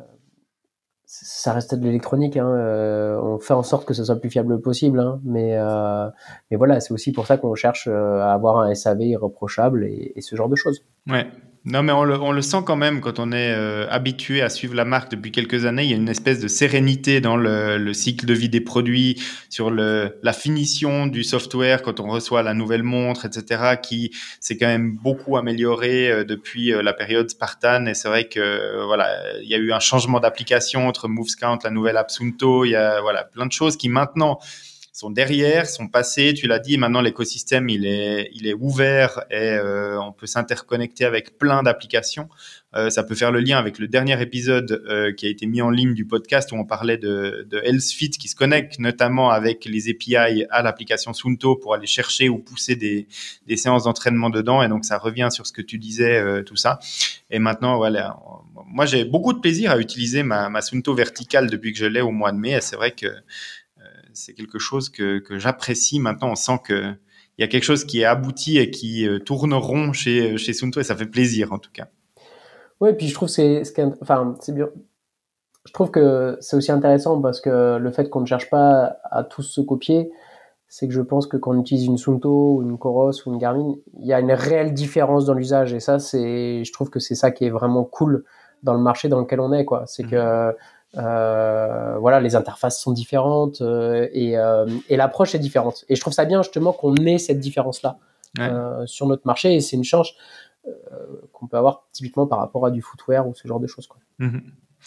ça reste de l'électronique. Hein. Euh, on fait en sorte que ce soit le plus fiable possible. Hein. Mais, euh, mais voilà, c'est aussi pour ça qu'on cherche à avoir un S A V irréprochable et, et ce genre de choses. Ouais. Non, mais on le, on le sent quand même quand on est euh, habitué à suivre la marque depuis quelques années. Il y a une espèce de sérénité dans le, le cycle de vie des produits, sur le, la finition du software quand on reçoit la nouvelle montre, et cetera, qui s'est quand même beaucoup amélioré euh, depuis euh, la période Spartan. Et c'est vrai que euh, voilà, il y a eu un changement d'application entre MoveScount, la nouvelle app Suunto. Il y a voilà plein de choses qui maintenant sont derrière, sont passés, tu l'as dit, maintenant l'écosystème il est il est ouvert et euh, on peut s'interconnecter avec plein d'applications. Euh, ça peut faire le lien avec le dernier épisode euh, qui a été mis en ligne du podcast où on parlait de, de HealthFit qui se connecte notamment avec les A P I à l'application Suunto pour aller chercher ou pousser des, des séances d'entraînement dedans, et donc ça revient sur ce que tu disais, euh, tout ça. Et maintenant, voilà, moi j'ai beaucoup de plaisir à utiliser ma, ma Suunto verticale depuis que je l'ai au mois de mai, et c'est vrai que c'est quelque chose que, que j'apprécie. Maintenant, on sent que il y a quelque chose qui est abouti et qui euh, tourne rond chez, chez Suunto et ça fait plaisir en tout cas. Oui, puis je trouve que c'est, c'est, enfin, c'est bien. Je trouve que c'est aussi intéressant parce que le fait qu'on ne cherche pas à tous se copier, c'est que je pense que quand on utilise une Suunto ou une Coros ou une Garmin, il y a une réelle différence dans l'usage. Et ça, c'est, je trouve que c'est ça qui est vraiment cool dans le marché dans lequel on est, quoi. C'est mmh. que, euh, voilà, les interfaces sont différentes euh, et, euh, et l'approche est différente. Et je trouve ça bien, justement, qu'on ait cette différence-là ouais. euh, sur notre marché. Et c'est une chance euh, qu'on peut avoir typiquement par rapport à du footwear ou ce genre de choses, quoi. Mmh.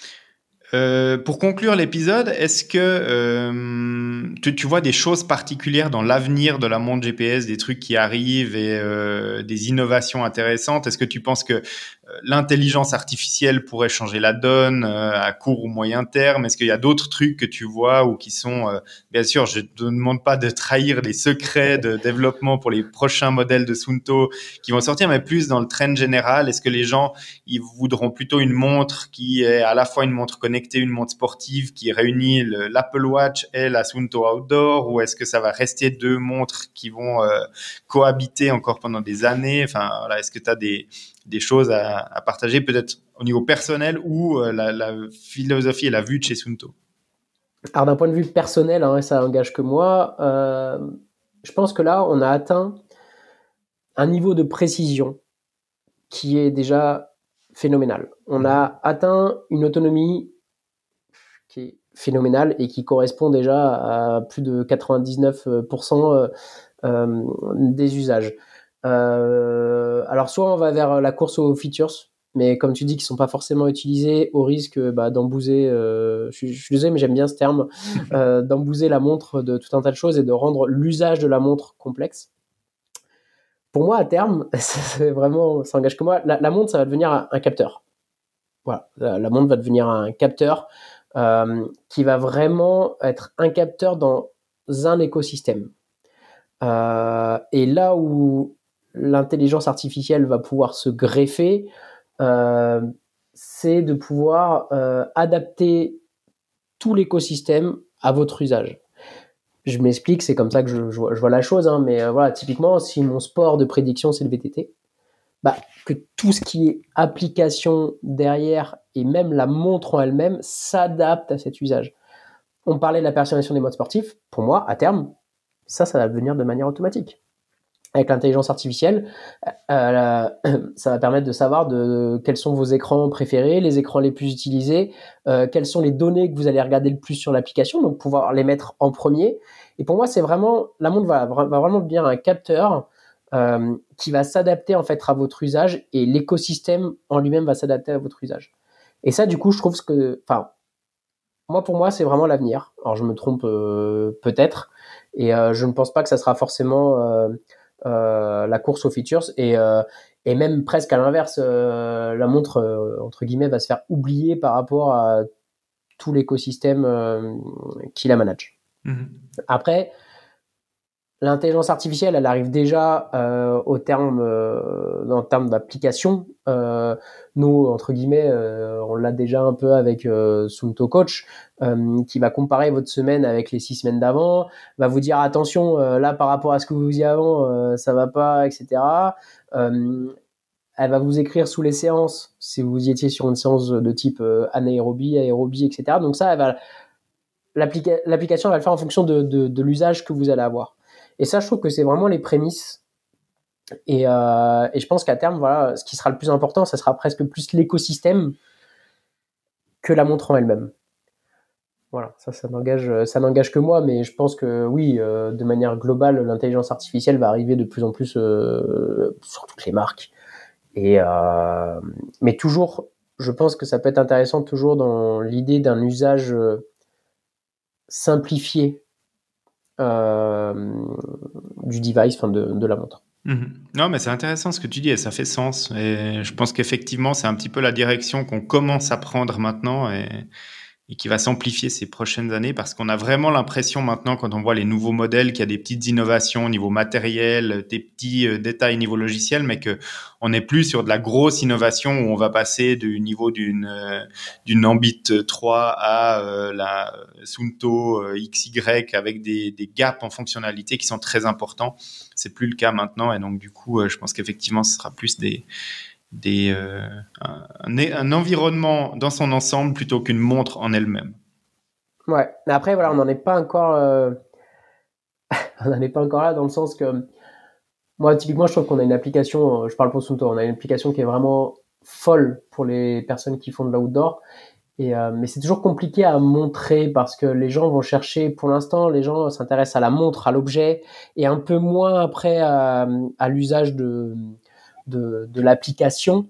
Euh, pour conclure l'épisode, est-ce que euh, tu, tu vois des choses particulières dans l'avenir de la montre G P S, des trucs qui arrivent et euh, des innovations intéressantes? Est-ce que tu penses que euh, l'intelligence artificielle pourrait changer la donne euh, à court ou moyen terme? Est-ce qu'il y a d'autres trucs que tu vois ou qui sont, euh, bien sûr, je te demande pas de trahir les secrets de développement pour les prochains modèles de Suunto qui vont sortir, mais plus dans le trend général. Est-ce que les gens ils voudront plutôt une montre qui est à la fois une montre connectée, une montre sportive qui réunit le, l'Apple Watch et la Suunto Outdoor, ou est-ce que ça va rester deux montres qui vont euh, cohabiter encore pendant des années? Enfin, voilà, est-ce que tu as des, des choses à, à partager peut-être au niveau personnel ou euh, la, la philosophie et la vue de chez Suunto? Alors d'un point de vue personnel, hein, ça engage que moi, euh, je pense que là, on a atteint un niveau de précision qui est déjà phénoménal. On a atteint une autonomie qui est phénoménale et qui correspond déjà à plus de quatre-vingt-dix-neuf pour cent euh, euh, des usages. Euh, alors soit on va vers la course aux features, mais comme tu dis, qui ne sont pas forcément utilisés au risque bah, d'embouser, euh, je, je suis désolé mais j'aime bien ce terme, euh, d'embouser la montre de tout un tas de choses et de rendre l'usage de la montre complexe. Pour moi, à terme, c'est vraiment, ça engage que moi, la, la montre, ça va devenir un, un capteur. Voilà, la, la montre va devenir un capteur euh, qui va vraiment être un capteur dans un écosystème. Euh, et là où l'intelligence artificielle va pouvoir se greffer, euh, c'est de pouvoir euh, adapter tout l'écosystème à votre usage. Je m'explique, c'est comme ça que je, je, vois, je vois la chose, hein, mais euh, voilà, typiquement, si mon sport de prédiction, c'est le V T T, bah, que tout ce qui est application derrière et même la montre en elle-même s'adapte à cet usage. On parlait de la personnalisation des modes sportifs. Pour moi, à terme, ça, ça va venir de manière automatique. Avec l'intelligence artificielle, euh, ça va permettre de savoir de, quels sont vos écrans préférés, les écrans les plus utilisés, euh, quelles sont les données que vous allez regarder le plus sur l'application, donc pouvoir les mettre en premier. Et pour moi, c'est vraiment, la montre va, va vraiment devenir un capteur euh, qui va s'adapter en fait à votre usage et l'écosystème en lui-même va s'adapter à votre usage. Et ça, du coup, je trouve que, enfin, moi, pour moi, c'est vraiment l'avenir. Alors, je me trompe euh, peut-être, et euh, je ne pense pas que ça sera forcément euh, euh, la course aux features, et, euh, et même presque à l'inverse, euh, la montre, euh, entre guillemets, va se faire oublier par rapport à tout l'écosystème euh, qui la manage. Mmh. Après, l'intelligence artificielle, elle arrive déjà euh, au terme, euh, en termes d'application. Euh, nous, entre guillemets, euh, on l'a déjà un peu avec euh, Suunto Coach, euh, qui va comparer votre semaine avec les six semaines d'avant, va vous dire attention, euh, là par rapport à ce que vous faisiez avant, euh, ça va pas, et cetera. Euh, elle va vous écrire sous les séances si vous y étiez sur une séance de type euh, anaérobie, aérobie, et cetera. Donc ça, elle va, l'applica- l'application va le faire en fonction de, de, de l'usage que vous allez avoir. Et ça, je trouve que c'est vraiment les prémices. Et, euh, et je pense qu'à terme, voilà, ce qui sera le plus important, ça sera presque plus l'écosystème que la montre en elle-même. Voilà, ça, ça n'engage, ça n'engage que moi, mais je pense que oui, euh, de manière globale, l'intelligence artificielle va arriver de plus en plus euh, sur toutes les marques. Et euh, mais toujours, je pense que ça peut être intéressant toujours dans l'idée d'un usage simplifié Euh, du device, enfin de, de la montre. Mmh. Non, mais c'est intéressant ce que tu dis et ça fait sens. Et je pense qu'effectivement, c'est un petit peu la direction qu'on commence à prendre maintenant et, et qui va s'amplifier ces prochaines années parce qu'on a vraiment l'impression maintenant, quand on voit les nouveaux modèles, qu'il y a des petites innovations au niveau matériel, des petits euh, détails au niveau logiciel, mais que on n'est plus sur de la grosse innovation où on va passer du niveau d'une euh, d'une Ambit trois à euh, la Suunto euh, X Y avec des, des gaps en fonctionnalité qui sont très importants. C'est plus le cas maintenant, et donc du coup, euh, je pense qu'effectivement, ce sera plus des Des, euh, un, un environnement dans son ensemble plutôt qu'une montre en elle-même. Ouais, mais après, voilà, on n'en est pas encore, euh... on n'en est pas encore là dans le sens que, moi, typiquement, je trouve qu'on a une application, je parle pour Suunto, on a une application qui est vraiment folle pour les personnes qui font de l'outdoor. Et, euh, mais c'est toujours compliqué à montrer parce que les gens vont chercher, pour l'instant, les gens s'intéressent à la montre, à l'objet, et un peu moins après à, à l'usage de, de, de l'application.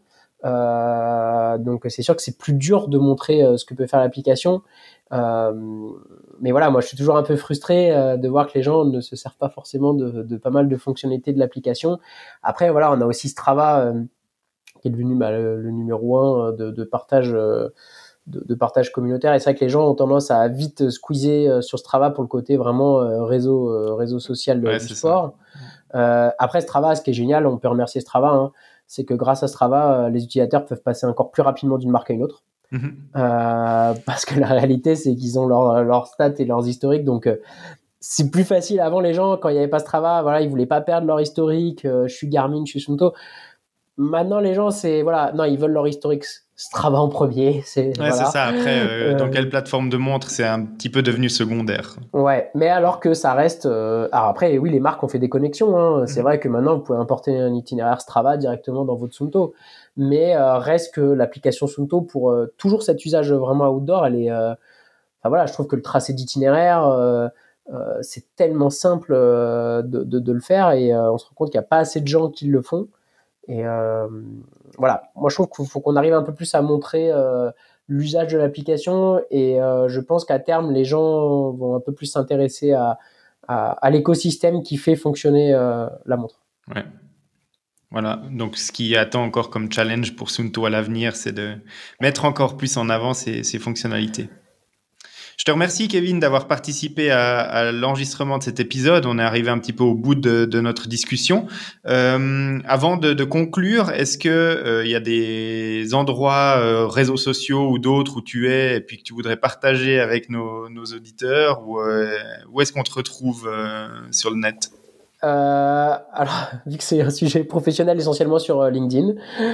Euh, donc c'est sûr que c'est plus dur de montrer euh, ce que peut faire l'application. Euh, mais voilà, moi je suis toujours un peu frustré euh, de voir que les gens ne se servent pas forcément de, de pas mal de fonctionnalités de l'application. Après voilà, on a aussi Strava euh, qui est devenu bah, le, le numéro un de, de partage euh, de, de partage communautaire, et c'est vrai que les gens ont tendance à vite squeezer euh, sur Strava pour le côté vraiment euh, réseau euh, réseau social ouais, du sport. Euh, après Strava, ce qui est génial, on peut remercier Strava, hein, c'est que grâce à Strava, euh, les utilisateurs peuvent passer encore plus rapidement d'une marque à une autre. Mmh. Euh, parce que la réalité, c'est qu'ils ont leurs leur stats et leurs historiques, donc euh, c'est plus facile. Avant, les gens, quand il n'y avait pas Strava, voilà, ils voulaient pas perdre leur historique. Euh, je suis Garmin, je suis Suunto. Maintenant, les gens, c'est voilà, non, ils veulent leur historique Strava en premier. C'est, ouais, voilà. c'est ça. Après, euh, euh, dans quelle plateforme de montre, c'est un petit peu devenu secondaire. Ouais, mais alors que ça reste. Euh... Alors après, oui, les marques ont fait des connexions. Hein. C'est mmh. vrai que maintenant, vous pouvez importer un itinéraire Strava directement dans votre Suunto. Mais euh, reste que l'application Suunto, pour euh, toujours cet usage vraiment outdoor, elle est. Euh... Enfin voilà, je trouve que le tracé d'itinéraire, euh, euh, c'est tellement simple euh, de, de, de le faire, et euh, on se rend compte qu'il n'y a pas assez de gens qui le font. Et euh, voilà, moi je trouve qu'il faut qu'on arrive un peu plus à montrer euh, l'usage de l'application, et euh, je pense qu'à terme les gens vont un peu plus s'intéresser à, à, à l'écosystème qui fait fonctionner euh, la montre. Ouais. Voilà, donc ce qui attend encore comme challenge pour Suunto à l'avenir, c'est de mettre encore plus en avant ces, ces fonctionnalités. Je te remercie, Kevin, d'avoir participé à, à l'enregistrement de cet épisode. On est arrivé un petit peu au bout de, de notre discussion. Euh, avant de, de conclure, est-ce que euh, il y a des endroits, euh, réseaux sociaux ou d'autres où tu es et puis que tu voudrais partager avec nos, nos auditeurs, ou euh, où est-ce qu'on te retrouve euh, sur le net? Euh, alors, vu que c'est un sujet professionnel, essentiellement sur euh, LinkedIn,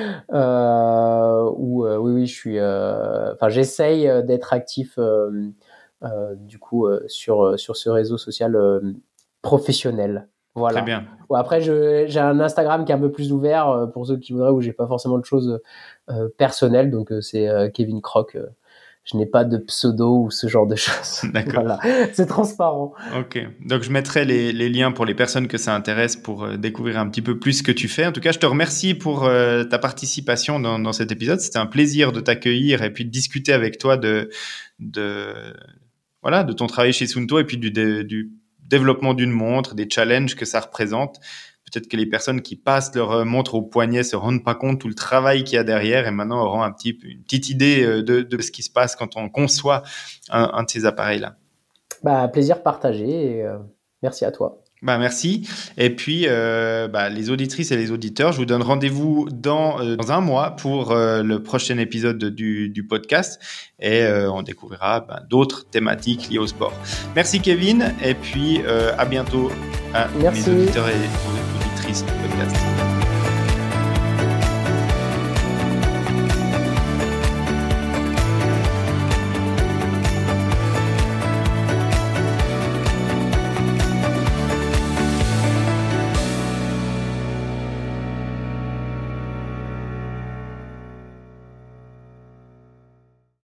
euh, où euh, oui, oui, je suis. Enfin, euh, j'essaye d'être actif. Euh, Euh, du coup euh, sur sur ce réseau social euh, professionnel. Voilà. Très bien. Bon, après je, j'ai un Instagram qui est un peu plus ouvert euh, pour ceux qui voudraient, où j'ai pas forcément de choses euh, personnelles, donc euh, c'est euh, Kevin Croc. Euh, je n'ai pas de pseudo ou ce genre de choses. D'accord. Voilà. C'est transparent. Ok. Donc je mettrai les, les liens pour les personnes que ça intéresse pour euh, découvrir un petit peu plus ce que tu fais. En tout cas, je te remercie pour euh, ta participation dans, dans cet épisode. C'était un plaisir de t'accueillir et puis de discuter avec toi de de Voilà, de ton travail chez Suunto et puis du, de, du développement d'une montre, des challenges que ça représente. Peut-être que les personnes qui passent leur montre au poignet se rendent pas compte tout le travail qu'il y a derrière, et maintenant auront un petit, une petite idée de, de ce qui se passe quand on conçoit un, un de ces appareils-là. Bah, plaisir partagé, et euh, merci à toi. Bah, merci. Et puis, euh, bah, les auditrices et les auditeurs, je vous donne rendez-vous dans, euh, dans un mois pour euh, le prochain épisode du, du podcast, et euh, on découvrira bah, d'autres thématiques liées au sport. Merci, Kevin, et puis euh, à bientôt à merci. mes auditeurs et auditrices du podcast.